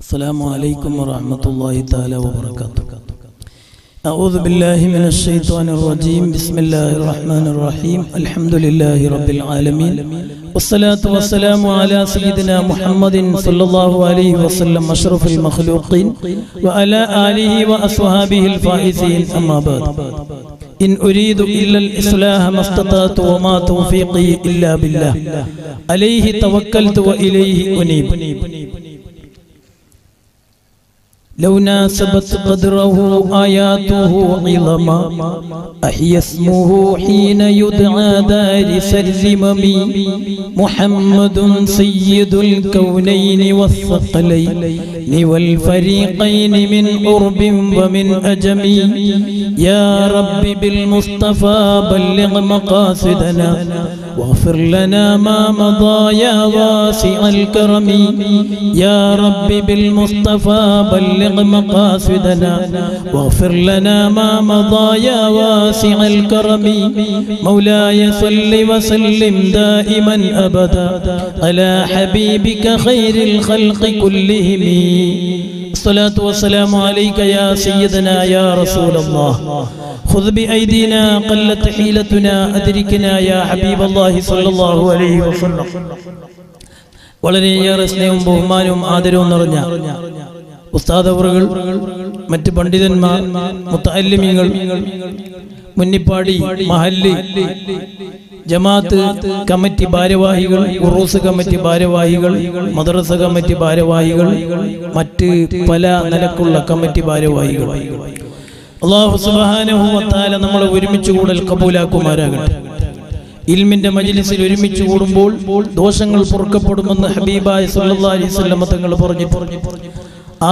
السلام عليكم ورحمة الله تعالى وبركاته. أعوذ بالله من الشيطان الرجيم. بسم الله الرحمن الرحيم. الحمد لله رب العالمين والصلاة والسلام على سيدنا محمد صلى الله عليه وسلم أشرف المخلوقين وعلى آله وأصحابه الفائزين. أما بعد، إن أريد إلا الإصلاح ما استطعت وما توفيقي إلا بالله عليه توكلت وإليه أنيب. لو ناسبت قدره آياته عظما أحيا اسمه حين يدعى دارس الزمم. محمد سيد الكونين والثقلين والفريقين من قرب ومن أجم. يا رب بالمصطفى بلغ مقاصدنا واغفر لنا ما مضى يا واسع الكرم. يا رب بالمصطفى بلغ مقاصدنا واغفر لنا ما مضى يا واسع الكرم. مولاي صل وسلم دائما أبدا على حبيبك خير الخلق كلهم. الصلاة والسلام عليك يا سيدنا يا رسول الله. خذ بأيدينا قلت حيلتنا أدركنا يا حبيب الله صلى الله عليه وسلم. വളരെയേറെ സ്നേഹവും ബഹുമാനവും ആദരവും നിറഞ്ഞ ഉസ്താദ് അവറുകൾ, മറ്റ് പണ്ഡിതന്മാർ, മുത്തഅല്ലിമീങ്ങൾ, മുന്നിപ്പാടി മഹല്ല് ജമാഅത്ത് കമ്മിറ്റി ഭാരവാഹികൾ, ഉറൂസ് കമ്മിറ്റി ഭാരവാഹികൾ, മദ്രസ കമ്മിറ്റി ഭാരവാഹികൾ, മറ്റ് പല നിലക്കുള്ള കമ്മിറ്റി ഭാരവാഹികൾ, അല്ലാഹു സുബ്ഹാനഹു വ തആല നമ്മളെ ഒരുമിച്ച് കൂടൽ കബൂലാക്കുമാരാകട്ടെ. ഇൽമിന്റെ മജ്ലിസിൽ ഒരുമിച്ച് കൂടുമ്പോൾ ദോഷങ്ങൾ പൊറുക്കപ്പെടുമെന്ന് ഹബീബായ സല്ലല്ലാഹു അലൈഹി വസല്ലം തങ്ങൾ പറഞ്ഞിട്ടുണ്ട്. ആ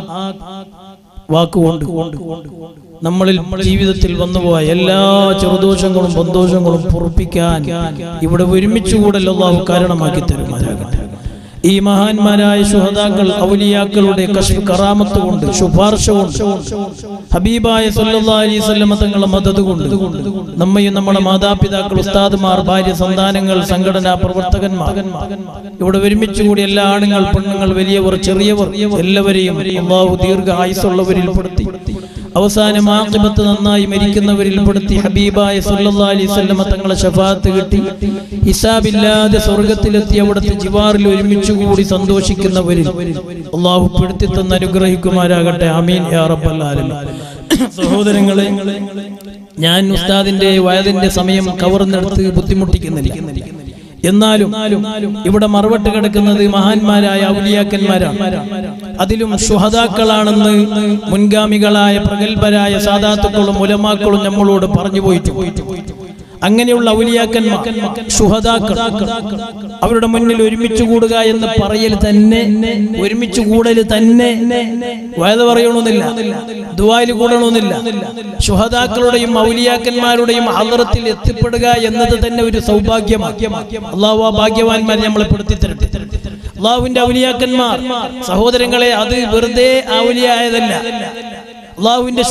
വാക്കുകൊണ്ട് നമ്മളിൽ ജീവിതത്തിൽ വന്നുപോയ എല്ലാ ചെറുദോഷങ്ങളും ബന്ധോഷങ്ങളും പൊറുപ്പിക്കാൻ ഇവിടെ ഒരുമിച്ച് കൂടൽ അല്ലാഹു കാരണമാക്കി തരുമാറാകട്ടെ. ഈ മഹാന്മാരായ ശുഹദാക്കൾ, ഔലിയാക്കളുടെ കശ്ഫ് കറാമത്ത് കൊണ്ട്, ശുപാർശ കൊണ്ട്, ഹബീബായ സല്ലല്ലാഹു അലൈഹി വസല്ലം തങ്ങളുടെ മദദ് കൊണ്ട് നമ്മയും നമ്മുടെ മാതാപിതാക്കൾ, ഉസ്താദുമാർ, ഭാര്യ, സന്താനങ്ങൾ, സംഘടനാ പ്രവർത്തകന്മാർ, ഇവിടെ ഒരുമിച്ച് കൂടി എല്ലാ ആണുങ്ങൾ, പെണ്ണുങ്ങൾ, വലിയവർ, ചെറിയവർ എല്ലാവരെയും അല്ലാഹു ദീർഘ ആയുസ്സുള്ളവരിൽ പെടുത്തി അവസാനം ആഖിബത്ത് നന്നായി മരിക്കുന്നവരിൽ പെടുത്തി ഹബീബായ സല്ലല്ലാഹു അലൈഹി വസല്ലം തങ്ങളെ ശഫാഅത്ത് കിട്ടി ഹിസാബില്ലാതെ സ്വർഗ്ഗത്തിലെത്തി അവിടുത്തെ ജിവാറിൽ ഒരുമിച്ച് കൂടി സന്തോഷിക്കുന്നവരിൽ അല്ലാഹു പെടുത്തി തന്ന് അനുഗ്രഹിക്കുമാരാകട്ടെ. ആമീൻ യാ റബ്ബൽ ആലമീൻ. സഹോദരങ്ങളെ, ഞാൻ ഉസ്താദിന്റെ വയതിന്റെ സമയം കവർന്നെടുത്ത് ബുദ്ധിമുട്ടിക്കുന്നില്ല. എന്നാലും ഇവിടെ മറുപട്ട് കിടക്കുന്നത് മഹാന്മാരായ ഔലിയാക്കന്മാരാണ്. അതിലും ശുഹദാക്കളാണെന്ന് മുൻഗാമികളായ പ്രഗൽഭരായ സാദാത്തുക്കളും ഉലമാക്കളും നമ്മളോട് പറഞ്ഞു പോയിട്ട്, അങ്ങനെയുള്ള ഔലിയാക്കന്മാർ, ശുഹദാക്കൾ, അവരുടെ മുന്നിൽ ഒരുമിച്ച് കൂടുക എന്ന് പറയൽ തന്നെ, ഒരുമിച്ച് കൂടൽ തന്നെ വയത് പറയണമെന്നില്ല, ദുആയിൽ കൂടണമെന്നില്ല. ശുഹദാക്കളുടെയും ഔലിയാക്കന്മാരുടെയും ഹളറത്തിൽ എത്തിപ്പെടുക എന്നത് തന്നെ ഒരു സൗഭാഗ്യമാണ്. അല്ലാഹു ആ ഭാഗ്യവാന്മാരെ നമ്മളെ പെടുത്തി തരട്ടെ. അല്ലാഹുവിന്റെ ഔലിയാക്കന്മാർ, സഹോദരങ്ങളെ, അത് വെറുതെ ഔലിയായതല്ല. അല്ലാഹുവിന്റെ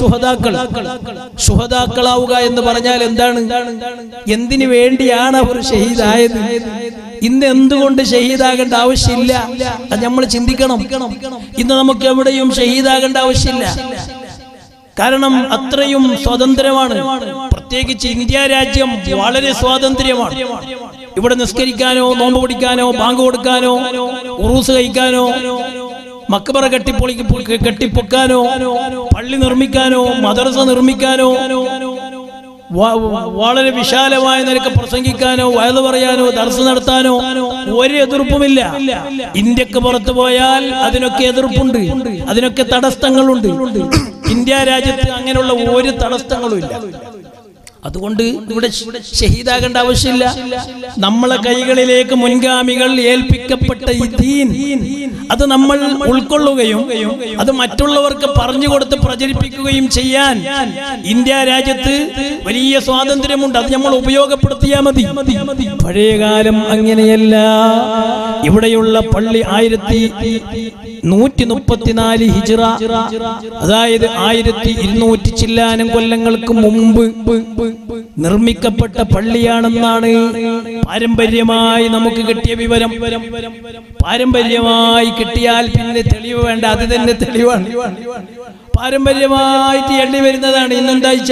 ശുഹദാക്കളാവുക എന്ന് പറഞ്ഞാൽ എന്താണ്? എന്തിനു വേണ്ടിയാണ് അവർ ഷഹീദായത്? ഇന്ന് എന്തുകൊണ്ട് ഷഹീദാകേണ്ട ആവശ്യമില്ല? അത് നമ്മൾ ചിന്തിക്കണം. ഇന്ന് നമുക്ക് എവിടെയും ഷഹീദാകേണ്ട ആവശ്യമില്ല. കാരണം അത്രയും സ്വാതന്ത്ര്യമാണ്. പ്രത്യേകിച്ച് ഇന്ത്യ രാജ്യം വളരെ സ്വാതന്ത്ര്യമാണ്. ഇവിടെ നിസ്കരിക്കാനോ, നോമ്പ് പിടിക്കാനോ, ബാങ്ക് കൊടുക്കാനോ, ഉറൂസ് കഴിക്കാനോ, മക്ബറ കെട്ടിപ്പൊക്കാനോ, പള്ളി നിർമ്മിക്കാനോ, മദ്രസ നിർമ്മിക്കാനോ, വളരെ വിശാലമായ നിലക്ക് പ്രസംഗിക്കാനോ, വയത് പറയാനോ, ദർസ് നടത്താനോ ഒരു എതിർപ്പുമില്ല. ഇന്ത്യക്ക് പുറത്തു പോയാൽ അതിനൊക്കെ എതിർപ്പുണ്ട്, അതിനൊക്കെ തടസ്സങ്ങളുണ്ട്. ഇന്ത്യ രാജ്യത്ത് അങ്ങനെയുള്ള ഒരു തടസ്സങ്ങളും ഇല്ല. അതുകൊണ്ട് ഇവിടെ ഷഹീദാകേണ്ട ആവശ്യമില്ല. നമ്മളെ കൈകളിലേക്ക് മുൻഗാമികൾ ഏൽപ്പിക്കപ്പെട്ട ഈ ദീൻ, അത് നമ്മൾ ഉൾക്കൊള്ളുകയും അത് മറ്റുള്ളവർക്ക് പറഞ്ഞു കൊടുത്ത് പ്രചരിപ്പിക്കുകയും ചെയ്യാൻ ഇന്ത്യ രാജ്യത്ത് വലിയ സ്വാതന്ത്ര്യമുണ്ട്. അത് നമ്മൾ ഉപയോഗപ്പെടുത്തിയാൽ മതി. പഴയകാലം അങ്ങനെയല്ല. ഇവിടെയുള്ള പള്ളി 1134 ഹിജ്റ, അതായത് 1200 ചില്ലാനം കൊല്ലങ്ങൾക്ക് മുമ്പ് നിർമ്മിക്കപ്പെട്ട പള്ളിയാണെന്നാണ് പാരമ്പര്യമായി നമുക്ക് കിട്ടിയ വിവരം. പാരമ്പര്യമായി കിട്ടിയാൽ പിന്നെ തെളിവ് വേണ്ട, അത് തന്നെ തെളിവാണ്. പാരമ്പര്യമായിട്ട് എണ്ണി വരുന്നതാണ്. ഇന്നെന്താഴ്ച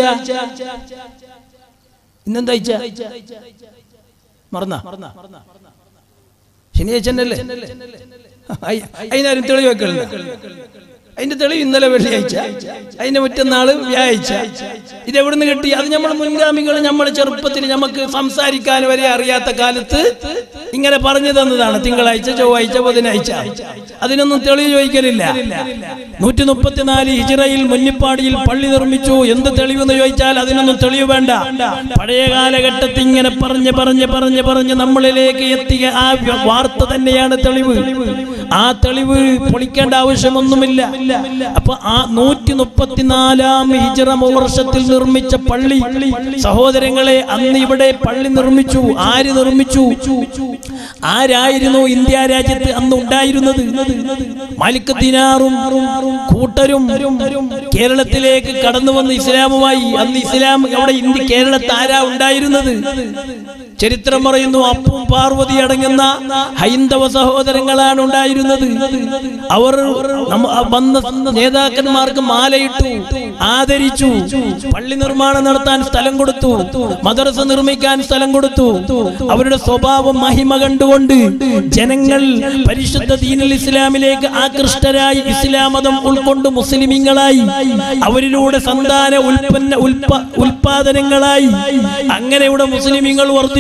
മറന്ന ശനിയാഴ്ചന്നല്ലേ? അതിനാരും തെളിവ് വെക്കലില്ല. അതിന്റെ തെളിവ് ഇന്നലെ വെള്ളിയാഴ്ച, അതിന്റെ മറ്റന്നാള് വ്യാഴാഴ്ച. ഇതെവിടുന്ന് കിട്ടി? അത് നമ്മൾ മുൻഗാമികൾ നമ്മുടെ ചെറുപ്പത്തിൽ നമുക്ക് സംസാരിക്കാൻ വരെ അറിയാത്ത കാലത്ത് ഇങ്ങനെ പറഞ്ഞു തന്നതാണ്. തിങ്കളാഴ്ച, ചൊവ്വാഴ്ച, ബുധനാഴ്ച. അതിനൊന്നും തെളിവ് ചോദിക്കലില്ല. 134 ഹിജ്റയിൽ മുന്നിപ്പാടിയിൽ പള്ളി നിർമ്മിച്ചു. എന്ത് തെളിവെന്ന് ചോദിച്ചാൽ അതിനൊന്നും തെളിവ് വേണ്ട. പഴയ കാലഘട്ടത്തിൽ ഇങ്ങനെ പറഞ്ഞ് നമ്മളിലേക്ക് എത്തിയ ആ വാർത്ത തന്നെയാണ് തെളിവ്. ആ തെളിവ് പൊളിക്കേണ്ട ആവശ്യമൊന്നുമില്ല. അപ്പൊ ആ 134 ഹിജ്റ വർഷത്തിൽ നിർമ്മിച്ച പള്ളി, സഹോദരങ്ങളെ, അന്ന് ഇവിടെ പള്ളി നിർമ്മിച്ചു. ആര് നിർമ്മിച്ചു? ആരായിരുന്നു ഇന്ത്യ രാജ്യത്ത് അന്ന് ഉണ്ടായിരുന്നത്? മാലിക് ദിനാറും കൂട്ടരും കേരളത്തിലേക്ക് കടന്നു വന്ന് ഇസ്ലാമുമായി. അന്ന് ഇസ്ലാം അവിടെ ഇന്ത്യ കേരളത്തിൽ ആരാ ഉണ്ടായിരുന്നത്? ചരിത്രം പറയുന്നു, അപ്പും പാർവതി അടങ്ങുന്ന ഹൈന്ദവ സഹോദരങ്ങളാണ് ഉണ്ടായിരുന്നത്. അവർ വന്ന നേതാക്കന്മാർക്ക് മാലയിട്ടു, ആദരിച്ചു, പള്ളി നിർമ്മാണം നടത്താൻ സ്ഥലം കൊടുത്തു, മദ്രസ നിർമ്മിക്കാൻ സ്ഥലം കൊടുത്തു. അവരുടെ സ്വഭാവം മഹിമ കണ്ടുകൊണ്ട് ജനങ്ങൾ പരിശുദ്ധ ദീനുൽ ഇസ്ലാമിലേക്ക് ആകൃഷ്ടരായി ഇസ്ലാം മതം ഉൾക്കൊണ്ട് മുസ്ലിമീങ്ങളായി. അവരിലൂടെ സന്താന ഉൽപാദനങ്ങളായി. അങ്ങനെ ഇവിടെ മുസ്ലിമീങ്ങൾ വർദ്ധിച്ചു.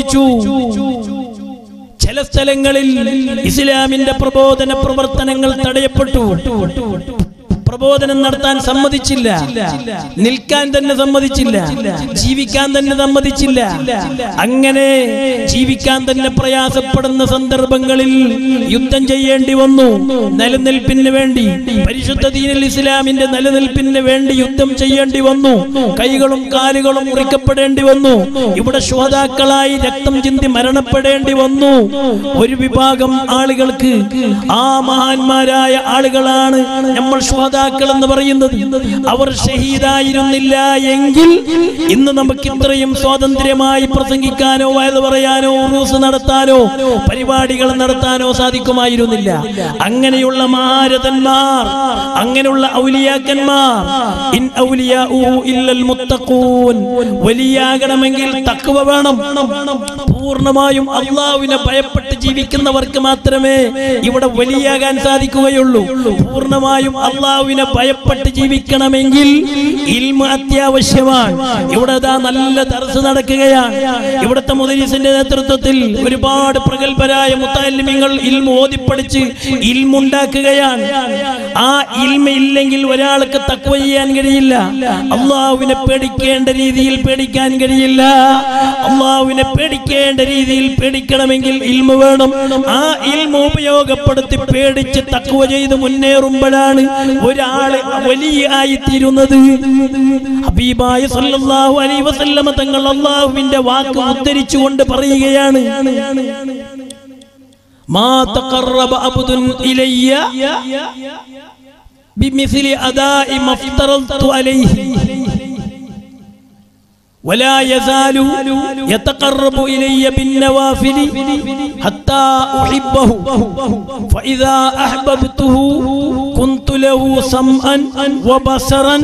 ചില സ്ഥലങ്ങളിൽ ഇസ്ലാമിന്റെ പ്രബോധന പ്രവർത്തനങ്ങൾ തടയപ്പെട്ടു. പ്രബോധനം നടത്താൻ സമ്മതിച്ചില്ല, നിൽക്കാൻ തന്നെ സമ്മതിച്ചില്ല, ജീവിക്കാൻ തന്നെ സമ്മതിച്ചില്ല. അങ്ങനെ ജീവിക്കാൻ തന്നെ പ്രയാസപ്പെടുന്ന സന്ദർഭങ്ങളിൽ യുദ്ധം ചെയ്യേണ്ടി വന്നു. നിലനിൽപ്പിന് വേണ്ടി, പരിശുദ്ധ ദീനുൽ ഇസ്ലാമിന്റെ നിലനിൽപ്പിന് വേണ്ടി യുദ്ധം ചെയ്യേണ്ടി വന്നു. കൈകളും കാലുകളും മുറിക്കപ്പെടേണ്ടി വന്നു. ഇവിടെ ശുഹദാക്കളായി രക്തം ചിന്തി മരണപ്പെടേണ്ടി വന്നു. ഒരു വിഭാഗം ആളുകൾക്ക്, ആ മഹാന്മാരായ ആളുകളാണ് നമ്മൾ ശുഹദാക്കൾ എന്ന് പറയുന്നത്. അവർ ഷഹീദായിരുന്നില്ല എങ്കിൽ ഇന്ന് നമുക്ക് ഇത്രയും സ്വാതന്ത്ര്യമായി പ്രസംഗിക്കാനോ വയത് പറയാനോ ഉറൂസ് നടത്താനോ പരിപാടികൾ നടത്താനോ സാധിക്കുമായിരുന്നില്ല. അങ്ങനെയുള്ള മഹാരഥന്മാർ, അങ്ങനെയുള്ള ഔലിയാക്കന്മാർ, ഇൻ ഔലിയാഉ ഇല്ലൽ മുത്തഖൂൻ, വലിയാകണമെങ്കിൽ തഖ്വ വേണം. പൂർണ്ണമായും അല്ലാഹുവിനെ ഭയപ്പെട്ട് ജീവിക്കുന്നവർക്ക് മാത്രമേ ഇവിടെ വലിയാകാൻ സാധിക്കുകയുള്ളൂ. പൂർണ്ണമായും അല്ലാഹുവിനെ ഭയപ്പെട്ട് ജീവിക്കണമെങ്കിൽ ഇൽമ അത്യാവശ്യമാണ്. ഇവിടെ നല്ല ദർസ് നടക്കുകയാണ്. ഇവിടുത്തെ മുദരിസിന്റെ നേതൃത്വത്തിൽ ഒരുപാട് പ്രഗത്ഭരായ മുത്തഅല്ലിമീങ്ങൾ ഇൽമ ഓതിപ്പടിച്ച് ഇൽമുണ്ടാക്കുകയാണ്. ആ ഇൽമ ഇല്ലെങ്കിൽ ഒരാൾക്ക് തഖ്വ ചെയ്യാൻ കഴിയില്ല. അല്ലാഹുവിനെ പേടിക്കേണ്ട രീതിയിൽ പേടിക്കാൻ കഴിയില്ല. അല്ലാഹുവിനെ പേടിക്കേണ്ട രീതിയിൽ പേടിക്കണമെങ്കിൽ ഇൽമ വേണം. ആ ഇൽമ ഉപയോഗപ്പെടുത്തി പേടിച്ച് തഖ്വ ചെയ്ത് മുന്നേറുമ്പോഴാണ് ഒരാള് വലിയായി തീരുന്നത്. ഹബീബായ സല്ലല്ലാഹു അലൈഹി വസല്ലമ തങ്ങൾ അല്ലാഹുവിന്റെ വാക്ക് ഉദ്ധരിച്ചുകൊണ്ട് പറയുകയാണ്, മാ തഖറബ അബ്ദുൻ ഇലയ്യ ബിമിസ്ലി അദാഇ മഫ്തറൽതു അലൈഹി ولا يزال يتقرب إلي بالنوافل حتى أحبه فإذا أحببته كنت له سمعا وبصرا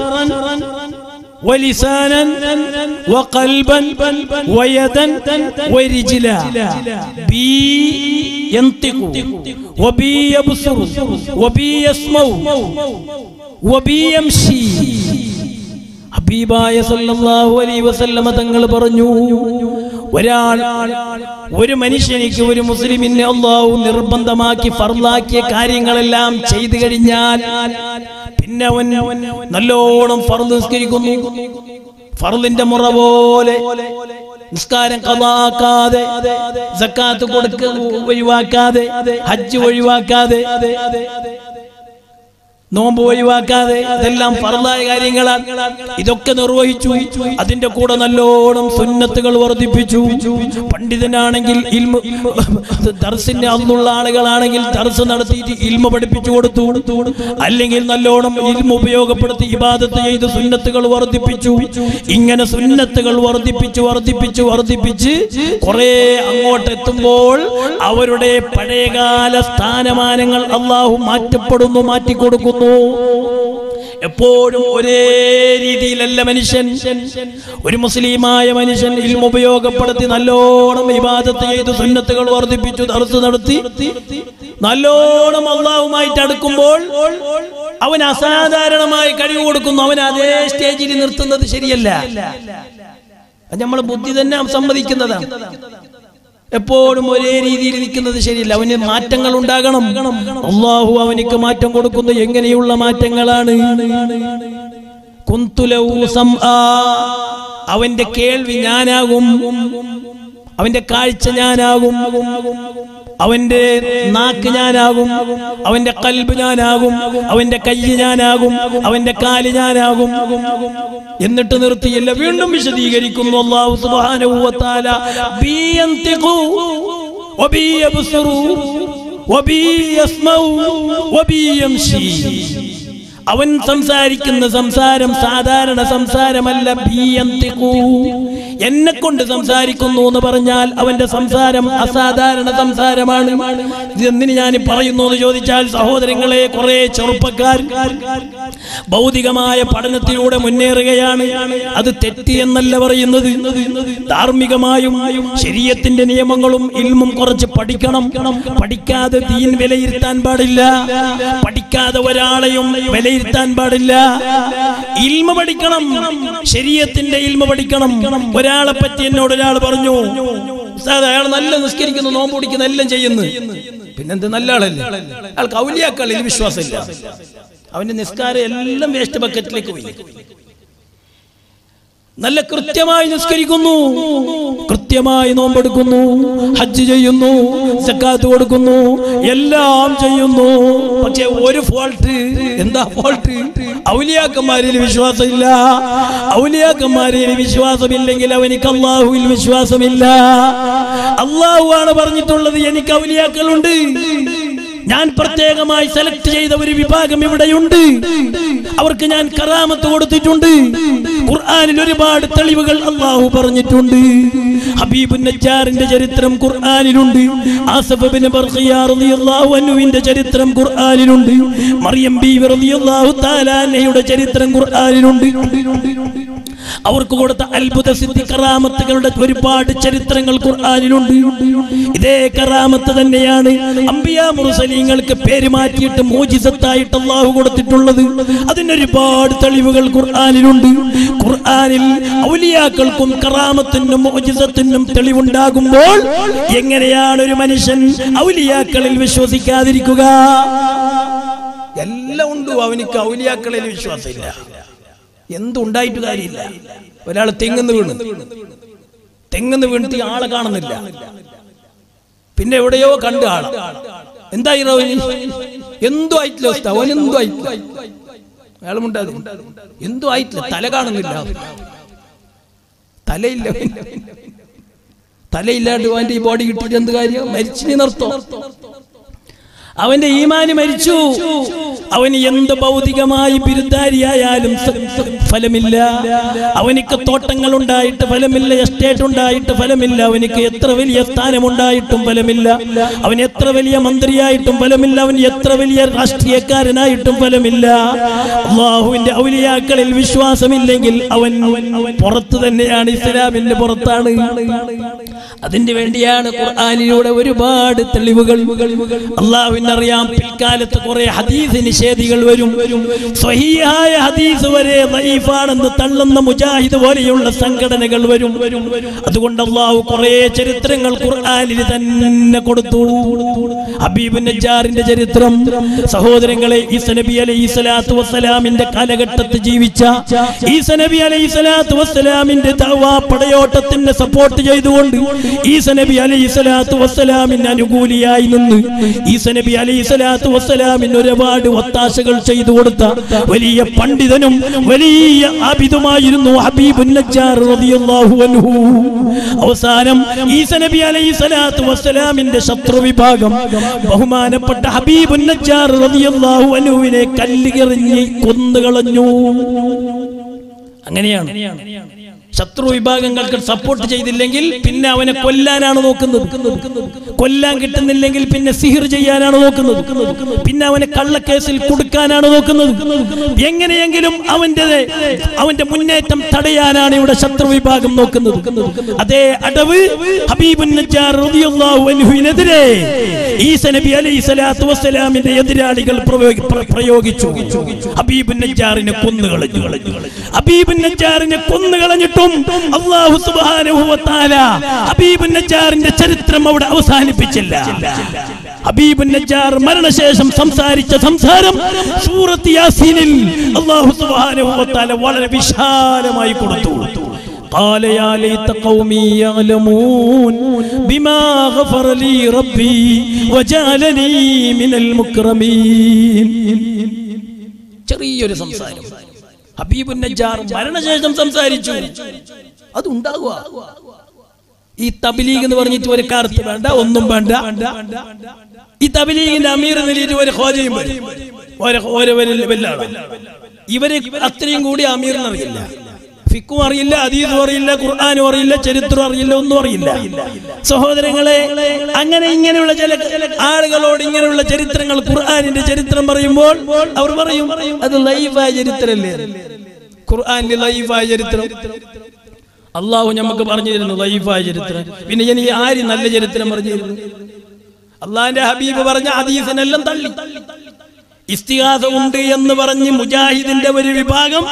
ولسانا وقلبا ويدا ورجلا بي ينطق وبي يبصر وبي يسمع وبي يمشي. ഹബീബായ സല്ലല്ലാഹു അലൈഹി വസല്ലമ തങ്ങൾ പറഞ്ഞു, ഒരു മനുഷ്യനിക്ക്, ഒരു മുസ്ലിമിനെ അല്ലാഹു നിർബന്ധമാക്കി ഫർളാക്കിയ കാര്യങ്ങളെല്ലാം ചെയ്തു കഴിഞ്ഞാൽ പിന്നെ അവൻ നല്ലോണം ഫർള് നിസ്കരിക്കുന്നു. ഫർളിന്റെ മുറ പോലെ നിസ്കാരം ഖളാക്കാതെ, സക്കാത്ത് ഒഴിവാക്കാതെ, ഹജ്ജ് ഒഴിവാക്കാതെ, നോമ്പ് ഒഴിവാക്കാതെ ഇതെല്ലാം ഫർളായ കാര്യങ്ങളാണ്. ഇതൊക്കെ നിർവഹിച്ചു. അതിന്റെ കൂടെ നല്ലോണം സുന്നത്തുകൾ വർദ്ധിപ്പിച്ചു. പണ്ഡിതനാണെങ്കിൽ ഇൽമ ദർസിന്റെ അന്നുള്ള ആളുകളാണെങ്കിൽ ദർസ് നടത്തിയിട്ട് ഇൽമ പഠിപ്പിച്ചു കൊടുത്തു. അല്ലെങ്കിൽ നല്ലോണം ഇൽമ ഉപയോഗപ്പെടുത്തി ഇബാദത്ത് ചെയ്ത് സുന്നത്തുകൾ വർദ്ധിപ്പിച്ചു. ഇങ്ങനെ സുന്നത്തുകൾ വർദ്ധിപ്പിച്ച് കുറെ അങ്ങോട്ടെത്തുമ്പോൾ അവരുടെ പഴയകാല സ്ഥാനമാനങ്ങൾ അള്ളാഹു മാറ്റിക്കൊടുക്കുന്നു. എപ്പോഴും ഒരേ രീതിയിലല്ല മനുഷ്യൻ. ഒരു മുസ്ലിമായ മനുഷ്യൻ ഇൽമ ഉപയോഗപ്പെടുത്തി നല്ലോണം ഇബാദത്ത് ചെയ്ത് സുന്നത്തുകൾ വർദ്ധിപ്പിച്ചു ദർസ് നടത്തി നല്ലോണം അള്ളാഹുമായിട്ട് അടുക്കുമ്പോൾ അവൻ അസാധാരണമായി കഴിവ് കൊടുക്കുന്നു. അവൻ അതേ സ്റ്റേജിൽ നിർത്തുന്നത് ശരിയല്ല. നമ്മളെ ബുദ്ധി തന്നെ സമ്മതിക്കുന്നതാണ്. എപ്പോഴും ഒരേ രീതിയിൽ നിൽക്കുന്നത് ശരിയല്ല. അവന് മാറ്റങ്ങൾ ഉണ്ടാകണം. അല്ലാഹു അവനിക്ക് മാറ്റം കൊടുക്കുന്നു. എങ്ങനെയുള്ള മാറ്റങ്ങളാണ്? കുന്തുലഹു സംആ, അവന്റെ കേൾവി ഞാനാകും, അവന്റെ കാഴ്ച ഞാനാകും, അവന്റെ നാക്ക് ഞാനാകും, അവന്റെ ഖൽബ് ഞാനാകും, അവന്റെ കൈ ഞാനാകും, അവന്റെ കാല് ഞാനാകും. എന്നിട്ട് നിർത്തിയില്ല, വീണ്ടും വിശദീകരിക്കുന്നു അല്ലാഹു സുബ്ഹാനഹു വ തആല. ബിയന്തിഖു വബി യബ്സുറു വബി യസ്മഉ വബി യംശി. അവൻ സംസാരിക്കുന്ന സംസാരം സാധാരണ സംസാരമല്ല. ബിയന്തിഖു, എന്നെ കൊണ്ട് സംസാരിക്കുന്നു എന്ന് പറഞ്ഞാൽ അവന്റെ സംസാരം അസാധാരണ സംസാരമാണ്. ഇതെന്തിന് ഞാൻ പറയുന്നു എന്ന് ചോദിച്ചാൽ, സഹോദരങ്ങളെ, കുറെ ചെറുപ്പക്കാർ ഭൗതികമായ പഠനത്തിലൂടെ മുന്നേറുകയാണ്. അത് തെറ്റ് എന്നല്ല പറയുന്നത്. ധാർമ്മികമായും ശരീഅത്തിന്റെ നിയമങ്ങളും ഇൽമും കുറച്ച് പഠിക്കണം. പഠിക്കാതെ ദീൻ വിലയിരുത്താൻ പാടില്ല. പഠിക്കാതെ ഒരാളെയും വിലയിരുത്താൻ പാടില്ല. ഇൽമ പഠിക്കണം, ശരീഅത്തിന്റെ ഇൽമ പഠിക്കണം. ഒരാളെ പറ്റി എന്നോട് ഒരാൾ പറഞ്ഞു, ഉസ്താദ് അയാൾ നല്ല നിസ്കരിക്കുന്നു, നോമ്പ് പിടിക്കുന്നു, എല്ലാം ചെയ്യുന്നു, പിന്നെന്ത് നല്ല ആളല്ലേ? അയാൾക്ക് ഔലിയാക്കളിൽ വിശ്വാസമില്ല. അവന്റെ നിസ്കാരം എല്ലാം വേസ്റ്റ് ബക്കറ്റിലേക്ക് പോയി. നല്ല കൃത്യമായി നിസ്കരിക്കുന്നു, കൃത്യമായി നോമ്പെടുക്കുന്നു, ഹജ്ജ് ചെയ്യുന്നു, സക്കാത്ത് കൊടുക്കുന്നു, എല്ലാം ചെയ്യുന്നു. പക്ഷെ ഒരു ഫോൾട്ട്. എന്താ ഫോൾട്ട്? ഔലിയാക്കന്മാരിൽ വിശ്വാസമില്ല. ഔലിയാക്കന്മാരിൽ വിശ്വാസമില്ലെങ്കിൽ അവനിക്ക് അല്ലാഹുവിൽ വിശ്വാസമില്ല. അല്ലാഹു ആണ് പറഞ്ഞിട്ടുള്ളത്, എനിക്ക് ഔലിയാക്കളുണ്ട്, ഞാൻ പ്രത്യേകമായി സെലക്ട് ചെയ്ത ഒരു വിഭാഗം ഇവിടെയുണ്ട്, അവർക്ക് ഞാൻ കറാമത്ത് കൊടുത്തിട്ടുണ്ട്. ഖുർആനിൽ ഒരുപാട് തെളിവുകൾ അല്ലാഹു പറഞ്ഞിട്ടുണ്ട്. ഹബീബുൻ നജ്ജാറിന്റെ ചരിത്രം ഖുർആനിലുണ്ട്. ആസഫ് ഇബ്നു ബർഖിയ റളിയല്ലാഹു അൻഹുവിന്റെ ചരിത്രം ഖുർആനിലുണ്ട്. മറിയം ബീവി റളിയല്ലാഹു തആല അൻഹയുടെ ചരിത്രം ഖുർആനിലുണ്ട്. അവർക്ക് കൊടുത്ത അത്ഭുത സിദ്ധി കറാമത്തുകളുടെ ഒരുപാട് ചരിത്രങ്ങൾ ഖുർആനിലുണ്ട്. ഇതേ കറാമത്ത് തന്നെയാണ് അംബിയാ മുർസലീങ്ങൾക്ക് പേര് മാറ്റിയിട്ട് മോജിസത്തായിട്ട് അല്ലാഹു കൊടുത്തിട്ടുള്ളത്. അതിനൊരുപാട് തെളിവുകൾ ഖുർആനിലുണ്ട്. ഖുർആനിൽ ഔലിയാക്കൾക്കും കറാമത്തിനും മോജിസത്തിനും തെളിവുണ്ടാകുമ്പോൾ എങ്ങനെയാണ് ഒരു മനുഷ്യൻ ഔലിയാക്കളിൽ വിശ്വസിക്കാതിരിക്കുക? എല്ലാം ഉണ്ട്, അവനിക്ക് ഔലിയാക്കളിൽ വിശ്വാസമില്ല. എന്തുണ്ടായിട്ട് കാര്യമില്ല. ഒരാൾ തെങ്ങുന്ന് വീണിട്ട് ആളെ കാണുന്നില്ല, പിന്നെ എവിടെയോ കണ്ട് ആളെ. എന്തായി എന്തോ ആയിട്ടില്ല അവസ്ഥ, അവനെന്തോ ആയിട്ടില്ല, അയാളുമുണ്ടാകും എന്തോ ആയിട്ടില്ല, തല കാണുന്നില്ല, തലയില്ലാണ്ട് അവന്റെ ഈ ബോഡി കിട്ടിയിട്ട് എന്ത് കാര്യം? മരിച്ചിനി നിർത്തോ? അവന്റെ ഈമാന് മരിച്ചു. അവന് എന്ത് ഭൗതികമായി ബിരുദാരിയായാലും ഫലമില്ല. അവനിക്ക് തോട്ടങ്ങൾ ഉണ്ടായിട്ട് ഫലമില്ല, എസ്റ്റേറ്റ് ഉണ്ടായിട്ട് ഫലമില്ല, അവനിക്ക് എത്ര വലിയ സ്ഥാനമുണ്ടായിട്ടും ഫലമില്ല, അവൻ എത്ര വലിയ മന്ത്രിയായിട്ടും ഫലമില്ല, അവൻ എത്ര വലിയ രാഷ്ട്രീയക്കാരനായിട്ടും ഫലമില്ല. അല്ലാഹുവിന്റെ ഔലിയാക്കളിൽ വിശ്വാസമില്ലെങ്കിൽ അവൻ പുറത്ത് തന്നെയാണ്, ഇസ്ലാമിന്റെ പുറത്താണ്. അതിന് വേണ്ടിയാണ് ഖുർആനിലൂടെ ഒരുപാട് തെളിവുകൾ. അല്ലാഹുവിനറിയാം, പിൽക്കാലത്ത് കുറെ ഹദീസ് നിഷേധികൾ വരും. സ്വഹീഹായ ഹദീസ് വരെ ദഈഫാണെന്ന് തള്ളുന്ന മുജാഹിദ് പോലെയുള്ള സംഘടനകൾ വരും. അതുകൊണ്ട് അല്ലാഹു കുറെ ചരിത്രങ്ങൾ ഖുർആനിൽ തന്നെ കൊടുത്തു. ഹബീബുൻ നജ്ജാറിന്റെ ചരിത്രം, സഹോദരങ്ങളെ, ഈസാ നബി അലൈഹിസ്സലാത്തു വസ്സലാമിന്റെ കാലഘട്ടത്തിൽ ജീവിച്ച ഈസാ നബി അലൈഹിസ്സലാത്തു വസ്സലാമിന്റെ ദഅവ പടയോട്ടത്തിന് സപ്പോർട്ട് ചെയ്തുകൊണ്ട് ഈസ നബി അലൈഹിസ്സലാത്തു വസ്സലാമിന് അനുകൂലിയായി നിന്ന് ഈസ നബി അലൈഹിസ്സലാത്തു വസ്സലാമിന് ഒരുപാട് ഒത്താശകൾ ചെയ്തു കൊടുത്ത വലിയ പണ്ഡിതനും വലിയ ആബിദുമായിരുന്നു ഹബീബുൻ നജ്ജാർ റളിയല്ലാഹു അൻഹു. അവസാനം ഈസ നബി അലൈഹിസ്സലാത്തു വസ്സലാമിന്റെ ശത്രു വിഭാഗം ബഹുമാനപ്പെട്ട ഹബീബുൻ നജ്ജാർ റളിയല്ലാഹു അൻഹുവിനെ കല്ലെറിഞ്ഞ് കൊന്നുകളഞ്ഞു. അങ്ങനെയാണ് ശത്രു വിഭാഗങ്ങൾക്ക് സപ്പോർട്ട് ചെയ്തില്ലെങ്കിൽ പിന്നെ അവനെ കൊല്ലാനാണ് നോക്കുന്നത്. കൊല്ലാൻ കിട്ടുന്നില്ലെങ്കിൽ പിന്നെ സിഹിർ ചെയ്യാനാണ് നോക്കുന്നത്. പിന്നെ അവനെ കള്ളക്കേസിൽ കൊടുക്കാനാണ് നോക്കുന്നത്. എങ്ങനെയെങ്കിലും അവന്റെ മുന്നേറ്റം തടയാനാണ് ഇവിടെ ശത്രു വിഭാഗം നോക്കുന്നത്. അതേ അടവ് ഹബീബുൻ നജ്ജാർ റളിയല്ലാഹു അൻഹുവിനെതിരെ ഈസ നബി അലൈഹിസ്സലാത്തു വസ്സലാമിന്റെ എതിരാളികൾ പ്രയോഗിച്ചു. ഹബീബുൻ നജ്ജാറിനെ കൊന്നുകളഞ്ഞു. ഹബീബുൻ നജ്ജാറിനെ കൊന്നുകളഞ്ഞിട്ടും അല്ലാഹു സുബ്ഹാനഹു വ തആല ഹബീബുൻ നജ്ജാറിന്റെ ചരിത്രം അവിടെ അവസാനിപ്പിച്ചില്ല. ഹബീബുൻ നജ്ജാർ മരണശേഷം സംസാരിച്ച സംസാരം സൂറത്ത് യാസീനിൽ അല്ലാഹു സുബ്ഹാനഹു വ തആല വളരെ വിശാലമായി കൊടുത്തു. قال يا ليت قومي يعلمون بما غفر لي ربي وجعلني من المكرمين. ചെറിയൊരു സംസാരം ഹബീബുൻ നജ്ജാർ മരണശേഷം സംസാരിച്ചു. അതുണ്ടാകുക ഈ തബ്ലീഗ് എന്ന് പറഞ്ഞിട്ട് ഒരു കാർത്ത് വേണ്ട, ഒന്നും വേണ്ട. ഈ തബ്ലീഗിന്റെ അമീർ നിലയിട്ട് ഒരു ഖോജയും ഇവര് അത്രയും കൂടി അമീറിന് അറിയില്ല, ഫിഖും അറിയില്ല, ഹദീസും അറിയില്ല, ഖുർആനും അറിയില്ല, ചരിത്രം അറിയില്ല, ഒന്നും അറിയില്ല. സഹോദരങ്ങളെ, അങ്ങനെ ഇങ്ങനെയുള്ള ചില ആളുകളോട് ഇങ്ങനെയുള്ള ചരിത്രങ്ങൾ, ഖുർആനിന്റെ ചരിത്രം പറയുമ്പോൾ അവർ പറയും അത് ലൈഫായ ചരിത്രമല്ലേ. ഖുർആനിലെ ലൈഫായ ചരിത്രം അള്ളാഹു നമുക്ക് പറഞ്ഞു തരുന്നു, ലൈഫായ ചരിത്രം. പിന്നെ ഇനി ആര് നല്ല ചരിത്രം പറഞ്ഞു തരുന്നു? അള്ളാഹിന്റെ ഹബീബ് പറഞ്ഞ ഹദീസിനെല്ലാം തള്ളി. ഇസ്തിഗാസ ഉണ്ട് എന്ന് പറഞ്ഞ് മുജാഹിദിന്റെ ഒരു വിഭാഗം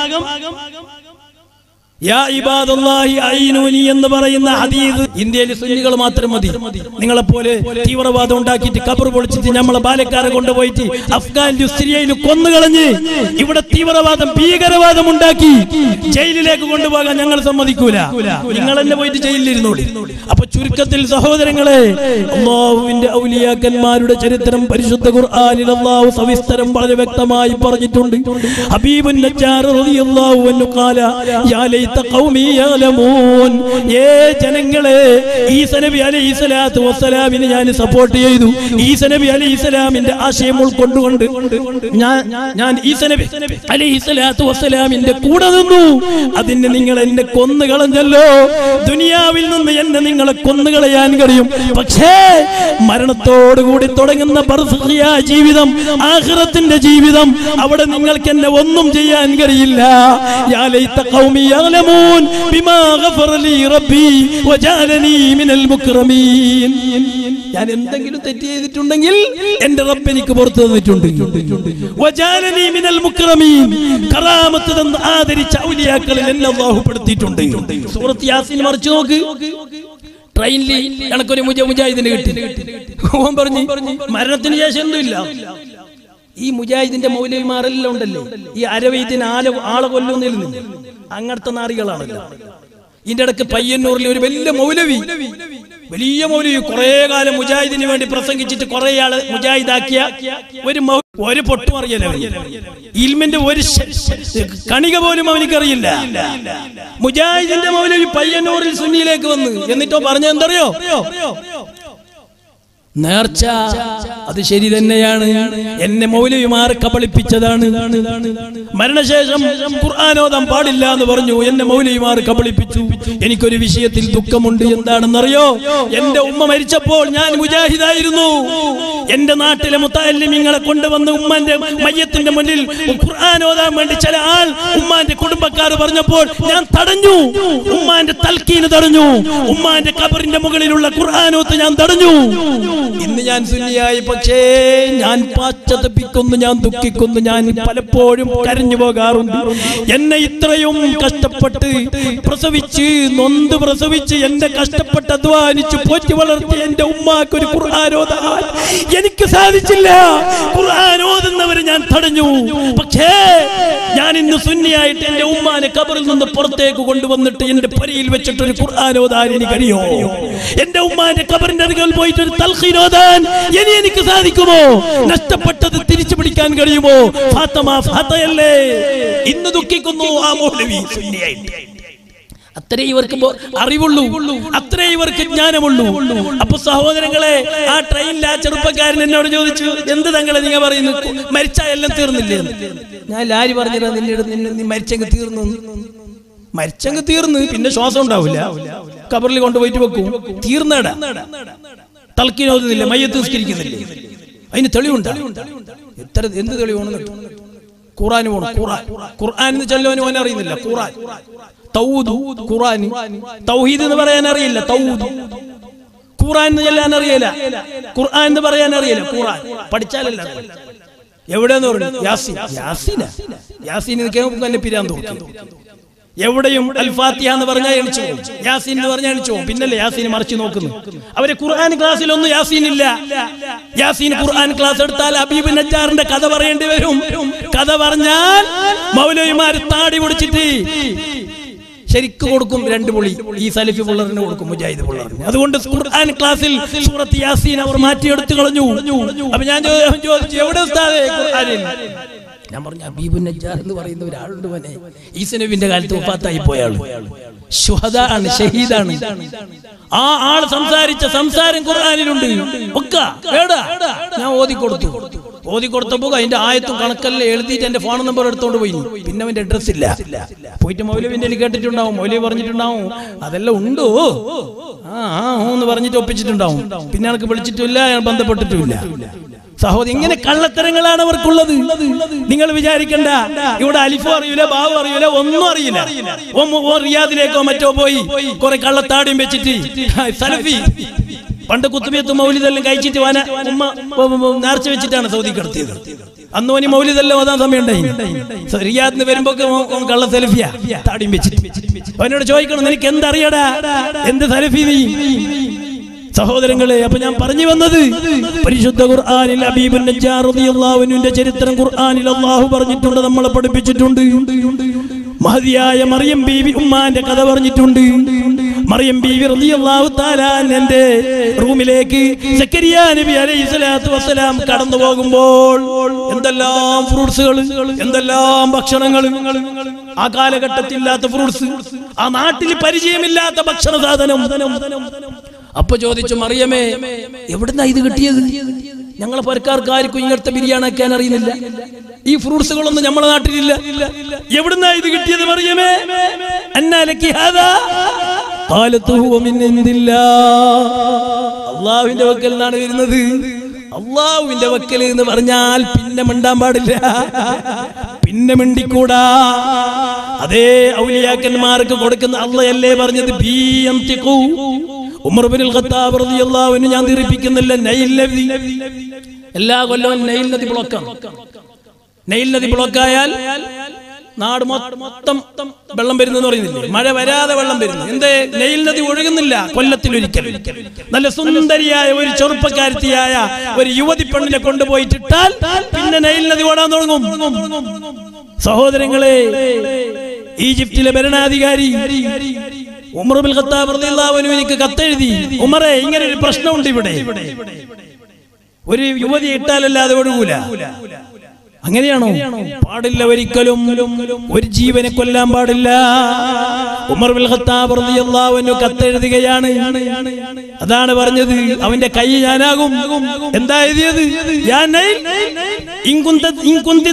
യാ ഇബാദല്ലാഹി അയ്നൂനി എന്ന് പറയുന്ന ഹദീസ് ഇന്ത്യയിലെ സുന്നികൾ മാത്രം മതി. നിങ്ങളെപ്പോലെ തീവ്രവാദം ഉണ്ടാക്കിയിട്ട് ഖബർ പൊളിച്ചിട്ട് നമ്മളെ ബാലക്കാരെ കൊണ്ടുപോയിട്ട് അഫ്ഗാനിലും സിറിയയിലും കൊന്നുകളഞ്ഞ് ഇവിടെ തീവ്രവാദം ഭീകരവാദം ഉണ്ടാക്കി ജയിലിലേക്ക് കൊണ്ടുപോകാൻ ഞങ്ങൾ സമ്മതിക്കൂല. നിങ്ങൾ തന്നെ പോയിട്ട് ജയിലിലിരുന്നോളി. അപ്പൊ ചുരുക്കത്തിൽ സഹോദരങ്ങളെ, അല്ലാഹുവിന്റെ ഔലിയാക്കന്മാരുടെ ചരിത്രം പരിശുദ്ധ ഖുർആനിൽ അല്ലാഹു സവിസ്തരം വളരെ വ്യക്തമായി പറഞ്ഞിട്ടുണ്ട്. ഹബീബുൻ നജ്ജാർ റളിയല്ലാഹു അൻഹു ഖാല യാ ലൈത ഖൗമി യഅലമൂൻ. ജനങ്ങളെ, ഈസ നബി അലൈഹിസ്സലാത്തു വസ്സലാമിനെ ഞാൻ സപ്പോർട്ട് ചെയ്തു. ഈസ നബി അലൈഹിസ്സലാമിന്റെ ആശയം ഉൾക്കൊണ്ടുകൊണ്ട് ഞാൻ ഈസ നബി അലൈഹിസ്സലാത്തു വസ്സലാമിന്റെ കൂടെ നിന്നു. അതിന് നിങ്ങൾ എന്നെ കൊന്നുകളഞ്ഞല്ലോ. ദുനിയാവിൽ നിന്ന് എന്നെ നിങ്ങളെ കൊന്നുകളയാൻ കഴിയും, പക്ഷേ മരണത്തോടുകൂടി തുടങ്ങുന്ന ബർസഖിയായ ജീവിതം, ആഖിറത്തിന്റെ ജീവിതം, അവിടെ നിങ്ങൾക്ക് എന്നെ ഒന്നും ചെയ്യാൻ കഴിയില്ല. യാ ലൈത ഖൗമി യഅലമൂൻ ബിമാ ഗഫറ ലി റബ്ബി വജഅലനി മിനൽ മുക്രമീൻ. ഞാൻ എന്തെങ്കിലും തെറ്റ് ചെയ്തിട്ടുണ്ടെങ്കിൽ എന്റെ റബ്ബ് എനിക്ക് പുറത്തു തന്നിട്ടുണ്ട്. വജഅലനി മിനൽ മുക്രമീൻ, കറാമത്ത് തന്ന് ആദരിച്ച ഔലിയാക്കളിൽ എന്നെ അല്ലാഹു പെടുത്തിയിട്ടുണ്ട്. സൂറത്ത് യാസീൻ മറിച്ചു നോക്ക്. ട്രെയിനിൽ എനക്കൊരു മുജാഹിദിന് കിട്ടി. ഓൻ പറഞ്ഞു മരണത്തിന് ശേഷം ഒന്നുമില്ല. ഈ മുജാഹിദിന്റെ മൗലവിമാരെല്ലാം ഉണ്ടല്ലോ, ഈ അരവൈദ്യന് ആളെ കൊല്ലുന്നില്ല, അങ്ങനത്തെ നാറികളാണല്ലോ. ഇതിന്റെ ഇടയ്ക്ക് പയ്യന്നൂരിൽ ഒരു വലിയ മൗലവി കുറെ കാലം മുജാഹിദിന് വേണ്ടി പ്രസംഗിച്ചിട്ട് കുറെ ആള് മുജാഹിദാക്കിയ ഒരു പൊട്ടും അറിയില്ല. ഇൽമിന്റെ ഒരു കണിക പോലും അവനിക്കറിയില്ല. മുജാഹിദിന്റെ മൗലവി പയ്യന്നൂരിൽ സുന്നിയിലേക്ക് വന്ന് എന്നിട്ടോ പറഞ്ഞെന്തറിയോ? നേർച്ച അത് ശരി തന്നെയാണ്, എന്നെ മൗലവിമാർ കബളിപ്പിച്ചതാണ്. മരണശേഷം ഖുർആനോദം പാടില്ല എന്ന് പറഞ്ഞു, എന്നെ മൗലവിമാർ കബളിപ്പിച്ചു. എനിക്കൊരു വിഷയത്തിൽ ദുഃഖമുണ്ട്. എന്താണെന്നറിയോ? എന്റെ ഉമ്മ മരിച്ചപ്പോൾ ഞാൻ മുജാഹിദായിരുന്നു. എന്റെ നാട്ടിലെ മുത്തഅല്ലിമീങ്ങളെ കൊണ്ടുവന്ന് ഉമ്മാന്റെ മയ്യത്തിന്റെ മുന്നിൽ ഖുർആനോദാൻ വേണ്ടി ചില ആൾ ഉമ്മാന്റെ കുടുംബക്കാർ പറഞ്ഞപ്പോൾ ഞാൻ തടഞ്ഞു. ഉമ്മാന്റെ തൽക്കീന് തടഞ്ഞു. ഉമ്മാന്റെ ഖബറിന്റെ മുകളിലുള്ള ഖുർആനോത്ത് ഞാൻ തടഞ്ഞു. ഇന്ന് ഞാൻ സുന്നിയായി, പക്ഷേ ഞാൻ പാശ്ചാത്തപിക്കുന്നു, ഞാൻ ദുഃഖിക്കുന്നു, ഞാൻ പലപ്പോഴും കരഞ്ഞു പോകാറുണ്ട്. എന്നെ ഇത്രയും കഷ്ടപ്പെട്ട് പ്രസവിച്ച് നൊന്ത് പ്രസവിച്ച് എന്റെ കഷ്ടപ്പെട്ട് അധ്വാനിച്ച് പോറ്റി വളർത്തി എന്റെ ഉമ്മാക്ക് ഒരു ഖുർആൻ ഓതാൻ എനിക്ക് സാധിച്ചില്ല. ഖുർആൻ ഓതുന്നവരെ ഞാൻ തടഞ്ഞു. പക്ഷേ ഞാൻ ഇന്ന് സുന്നിയായിട്ട് എന്റെ ഉമ്മാനെ ഖബറിൽ നിന്ന് പുറത്തേക്ക് കൊണ്ടുവന്നിട്ട് എന്റെ പരിയിൽ വെച്ചിട്ട് ഒരു ഖുർആൻ ഓതാൻ എനിക്ക് കഴിയോ? എന്റെ ഉമ്മാന്റെ ഖബറിന്റെ അരികിൽ പോയിട്ട് ഒരു തൽഖീൻ ഓതാൻ എനിക്ക് സാധിക്കുമോ? നഷ്ടപ്പെട്ടത് തിരിച്ചു പിടിക്കാൻ കഴിയുമോ? ഫാത്തിമ ഫാത്തയല്ലേ ഇന്ന് ദുഃഖിക്കുന്നു ആ മൗലവി സുന്നിയായിട്ട്. അത്രേ ഇവർക്ക് അറിവുള്ളൂ, അത്രേ ഇവർക്ക് ജ്ഞാനമുള്ളൂ. അപ്പൊ സഹോദരങ്ങളെ, ആ ട്രെയിനിൽ ആ ചെറുപ്പക്കാരൻ എന്നോട് ചോദിച്ചു, എന്ത് തങ്ങളെ നിങ്ങൾ പറയുന്നു, മരിച്ചാ എല്ലാം തീർന്നില്ലേ? ഞാൻ ലാരി പറഞ്ഞില്ല, നീ മരിച്ചെങ്കിൽ തീർന്നു. മരിച്ചെങ്കിൽ തീർന്ന് പിന്നെ ശ്വാസം ഉണ്ടാവില്ല, കബറിൽ കൊണ്ടുപോയിട്ട് വെക്കും. തീർന്നടാ, തൽക്കീനോതുന്നില്ല, മയ്യത്ത് നിസ്കരിക്കുന്നില്ലേ? അതിന് തെളിവുണ്ട്. എത്ര എന്ത് തെളിവാണ്? ഖുർആൻ പോണം. ഖുർആൻ എന്ന് ചൊല്ലുവാനും അവൻ അറിയുന്നില്ല. ഖുർആൻ തൗദ്, ഖുർആൻ തൗഹീദ് എന്ന് പറയാൻ അറിയില്ല. തൗദ് ഖുർആൻ എന്ന് ചൊല്ലാൻ അറിയില്ല. ഖുർആൻ എന്ന് പറയാൻ അറിയില്ല. ഖുർആൻ പഠിച്ചാലല്ല. എവിടെയെന്ന് പറഞ്ഞു? യാസീൻ. യാസീൻ തന്നെ പിരാൻ തോന്നും. എവിടെയും അൽ ഫാത്തിഹ എന്ന് പറഞ്ഞാൽ എണിച്ചു പോകും, യാസീൻ എന്ന് പറഞ്ഞാൽ എണിച്ചു പോകും. പിന്നല്ലേ യാസീൻ മറിച്ച് നോക്കുന്നു. അവരെ ഖുർആൻ ക്ലാസ്സിലൊന്നും യാസീൻ ഇല്ല. യാസീൻ ഖുർആൻ ക്ലാസ് എടുത്താൽ ഹബീബ് നജ്ജാറിന്റെ കഥ പറയേണ്ടി വരും. കഥ പറഞ്ഞാൽ മൗലവിമാര് താടി പിടിച്ചിട്ട് ശരിക്ക് കൊടുക്കും, 2 പുളി. ഈ സലഫി പുള്ളറിന് കൊടുക്കും, മുജാഹിദ് പുള്ളറിന്. അതുകൊണ്ട് ഖുർആൻ ക്ലാസ്സിൽ സൂറത്ത് യാസീൻ അവർ മാറ്റിയെടുത്ത് കളഞ്ഞു. അപ്പൊ ഞാൻ ചോദിച്ചു, എവിടെ ഉസ്താദേ ഖുർആനിൽ? ഞാൻ പറഞ്ഞു, ഹബീബ് നജ്ജാർ എന്ന് പറയുന്ന ഒരാളുണ്ട്, മോനെ. ഈസ നബിന്റെ കാലത്ത് വഫാത്തായി പോയ ആള്, ശുഹദാ ആണ്, ഷഹീദാണ്. ആ ആൾ സംസാരിച്ച സംസാരം ഖുർആനിലുണ്ട്. ഞാൻ ഓതിക്കൊടുത്തപ്പോ അതിന്റെ ആയത്തും കണക്കെല്ലാം എഴുതിയിട്ട് എന്റെ ഫോൺ നമ്പർ എടുത്തോണ്ട് പോയി. പിന്നെ അവന്റെ അഡ്രസ് ഇല്ല. പോയിട്ട് മൗലവിന്റെ കേട്ടിട്ടുണ്ടാവും, മൗലവി പറഞ്ഞിട്ടുണ്ടാവും, അതെല്ലാം ഉണ്ടോ എന്ന് പറഞ്ഞിട്ട് ഒപ്പിച്ചിട്ടുണ്ടാവും. പിന്നെ എനിക്ക് വിളിച്ചിട്ടില്ല, ബന്ധപ്പെട്ടിട്ടുമില്ല. സഹോദരി, ഇങ്ങനെ കള്ളത്തരങ്ങളാണ് അവർക്കുള്ളത്. നിങ്ങൾ വിചാരിക്കണ്ട, ഇവിടെ അലിഫോ അറിയില്ല, ബാവു അറിയില്ല, ഒന്നും അറിയില്ല. റിയാദിലേക്കോ മറ്റോ പോയി കുറെ കള്ളത്താടിയും വെച്ചിട്ട് സലഫി. പണ്ട് കുത്തുബിയത്ത് മൗലിദെല്ലാം കഴിച്ചിട്ട് ഉമ്മ നേർച്ച വെച്ചിട്ടാണ് സൗദി കടത്തിയത്. അന്ന് ഓനി മൗലിദെല്ലാം ഓതാൻ സമയം ഉണ്ടായി. റിയാദിന് വരുമ്പോ കള്ള സലഫിയാ, താടിയും വെച്ചിട്ട്. അവനോട് ചോദിക്കണം, നിനക്ക് എന്തറിയടാ, എന്ത് സലഫി നീ? സഹോദരങ്ങളെ, അപ്പൊ ഞാൻ പറഞ്ഞു വന്നത്, പരിശുദ്ധ ഖുർആനിൽ ഹബീബ് നജ്ജാർ റളിയല്ലാഹു അൻഹുവിന്റെ ചരിത്രം ഖുർആനിൽ അല്ലാഹു പറഞ്ഞിട്ടുണ്ട്, നമ്മളെ പഠിപ്പിച്ചിട്ടുണ്ട്. മഹദിയായ മറിയം ബീവി ഉമ്മാന്റെ കഥ പറഞ്ഞിട്ടുണ്ട്. മറിയം ബീവി റളിയല്ലാഹു തആല അൻഹയുടെ റൂമിലേക്ക് സക്കരിയ നബി അലൈഹിസ്സലാത്തു വസ്സലാം കടന്നു പോകുമ്പോൾ എന്തെല്ലാം ഫ്രൂട്ട്സുകൾ, എന്തെല്ലാം ഭക്ഷണങ്ങൾ. ആ കാലഘട്ടത്തിലില്ലാത്ത ഫ്രൂട്ട്സ്, ആ നാട്ടിൽ പരിചയമില്ലാത്ത ഭക്ഷണ സാധനം. അപ്പൊ ചോദിച്ചു, മറിയമേ, എവിടുന്നാ ഇത് കിട്ടിയത്? ഞങ്ങളെ പരക്കാർക്ക് ആർക്കും ഇങ്ങനത്തെ ബിരിയാണി ആക്കാൻ അറിയുന്നില്ല, ഈ ഫ്രൂട്ട്സുകളൊന്നും നമ്മളെ നാട്ടിലില്ല, എവിടുന്നാ ഇത് കിട്ടിയത് മറിയമേ? അള്ളാഹുവിന്റെ വക്കൽ നിന്നാണ് വരുന്നത്. അള്ളാഹുവിന്റെ വക്കൽ എന്ന് പറഞ്ഞാൽ പിന്നെ മിണ്ടാൻ പാടില്ല, പിന്നെ മിണ്ടിക്കൂടാ. അതേ ഔലിയാക്കന്മാർക്ക് കൊടുക്കുന്ന അള്ളയല്ലേ പറഞ്ഞത്, ഉമർ ഇബ്നുൽ ഖത്താബ് റളിയല്ലാഹു അൻഹു ഞാൻ ദീർഘിപ്പിക്കുന്നില്ല, നൈൽ നദി എല്ലാ കൊല്ലവും നൈൽ നദി ബ്ലോക്കാണ്. നൈൽ നദി ബ്ലോക്കായാൽ നാട് മൊത്തം വെള്ളം വരുന്നെന്ന് പറയുന്നില്ലേ? മഴ വരാതെ വെള്ളം വരുന്നു. എന്തേ? നൈൽ നദി ഒഴുകുന്നില്ല കൊല്ലത്തിലൊരിക്കൽ. നല്ല സുന്ദരിയായ ഒരു ചെറുപ്പക്കാരത്തിയായ ഒരു യുവതി പെണ്ണിനെ കൊണ്ടുപോയിട്ടിട്ടാൽ പിന്നെ നൈൽ നദി ഓടാൻ തുടങ്ങും. സഹോദരങ്ങളെ, ഈജിപ്തിലെ ഭരണാധികാരി ഉമർ ഇബ്നുൽ ഖത്താബ് റളിയല്ലാഹു അൻഹു എനിക്ക് കത്തെഴുതി, ഉമറേ, ഇങ്ങനെ ഒരു പ്രശ്നമുണ്ട് ഇവിടെ, ഒരു യുവതി ഇട്ടാലല്ലാതെ ഒഴുകൂല. അങ്ങനെയാണോ? പാടില്ല, ഒരിക്കലും ഒരു ജീവനെ കൊല്ലാൻ പാടില്ല. ഉമർ ഇബ്നുൽ ഖത്താബ് റളിയല്ലാഹു അൻഹു കത്തെഴുതുകയാണ്. അതാണ് പറഞ്ഞത്, അവന്റെ കൈ ഞാനാകും. എന്താ എഴുതിയത്? യാ നൈൽ ഇൻ കുന്തി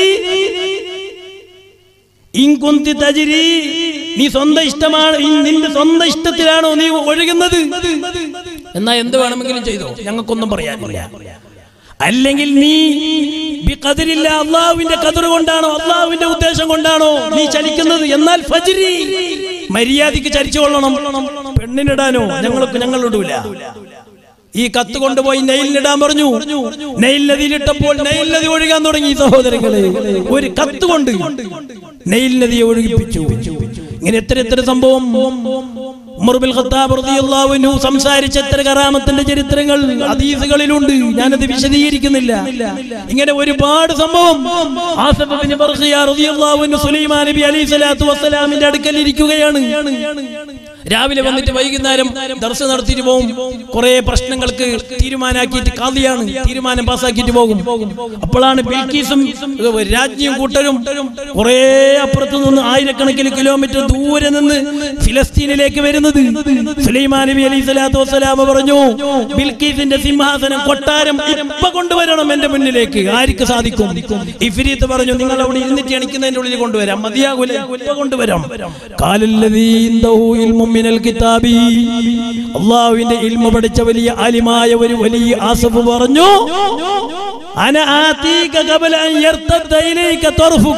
തജ്രി, നീ സ്വന്തം ഇഷ്ടമാണ്, നിന്റെ സ്വന്തം ഇഷ്ടത്തിലാണോ നീ ഒഴുകുന്നത്? എന്നാ എന്ത് വേണമെങ്കിലും ചെയ്തോ, ഞങ്ങൾക്കൊന്നും പറയാനില്ല. അല്ലെങ്കിൽ നീ ബിഖദരില്ല, അള്ളാഹുവിന്റെ ഖദർ കൊണ്ടാണോ, അള്ളാഹുവിന്റെ ഉദ്ദേശം കൊണ്ടാണോ നീ ചലിക്കുന്നത്? എന്നാൽ ഫജ്രി, മര്യാദയ്ക്ക് ചലിച്ചു കൊള്ളണം. പെണ്ണിനിടാനോ ഞങ്ങളിടൂല. ഈ കത്ത് കൊണ്ടുപോയി നൈലിലിടാൻ പറഞ്ഞു. നൈൽ നദിയിലിട്ടപ്പോൾ നൈൽ നദി ഒഴുകാൻ തുടങ്ങി. സഹോദരങ്ങളെ, ഒരു കത്ത് കൊണ്ട് നൈൽ നദിയെ ഒഴുകിപ്പിച്ചു. ഇങ്ങനെ എത്ര സംഭവം ഉമർ ബിൻ ഖത്താബ് റളിയല്ലാഹു അൻഹു സംസാരിച്ച എത്ര കറാമത്തിന്റെ ചരിത്രങ്ങൾ ഹദീസുകളിലുണ്ട്. ഞാനത് വിശദീകരിക്കുന്നില്ല. ഇങ്ങനെ ഒരുപാട് സംഭവം. ആസിഫ് ബിൻ ബർഖിയ റളിയല്ലാഹു അൻഹു സുലൈമാൻ നബി അലൈഹി സ്വലാത്തു വസ്സലാമിന്റെ അടുക്കൽ ഇരിക്കുകയാണ്. രാവിലെ വന്നിട്ട് വൈകുന്നേരം ദർസ് നടത്തിയിട്ട് പോകും. കുറെ പ്രശ്നങ്ങൾക്ക് തീരുമാനാക്കിയിട്ട് ഖാദിയാണ് തീരുമാനം പാസ്സാക്കിയിട്ട് പോകും. അപ്പോഴാണ് ബിൽക്കീസും രാജ്ഞിയും കൂട്ടരും കുറെ അപ്പുറത്തു നിന്ന് ആയിരക്കണക്കിന് കിലോമീറ്റർ ദൂരെ നിന്ന് ഫിലസ്തീനിലേക്ക് വരുന്നത്. സുലൈമാൻ നബി അലൈഹി സ്വലാത്തു വസ്സലാം പറഞ്ഞു, ബിൽക്കീസിന്റെ സിംഹാസനം കൊട്ടാരം ഇപ്പൊ കൊണ്ടുവരണം എന്റെ മുന്നിലേക്ക്. ആർക്ക് സാധിക്കും? ഇഫ്രീത്ത് പറഞ്ഞു, നിങ്ങൾ അവിടെ ഇരുന്നിട്ട് എണിക്കുന്നതിന്റെ ഉള്ളിൽ കൊണ്ടുവരാം. മതിയാകൂല, ഇപ്പൊ കൊണ്ടുവരാം. കാലല്ലദീ ഇൻദഹു ഇൽമും മിനൽ കിതാബി, അല്ലാഹുവിന്റെ ഇൽമു പഠിച്ച വലിയ ആലിമായ ഒരു വലിയ ആസിഫ് പറഞ്ഞു, അന ആതീക ഖബല അൻ യർതദ ഇലൈക തർഫുക.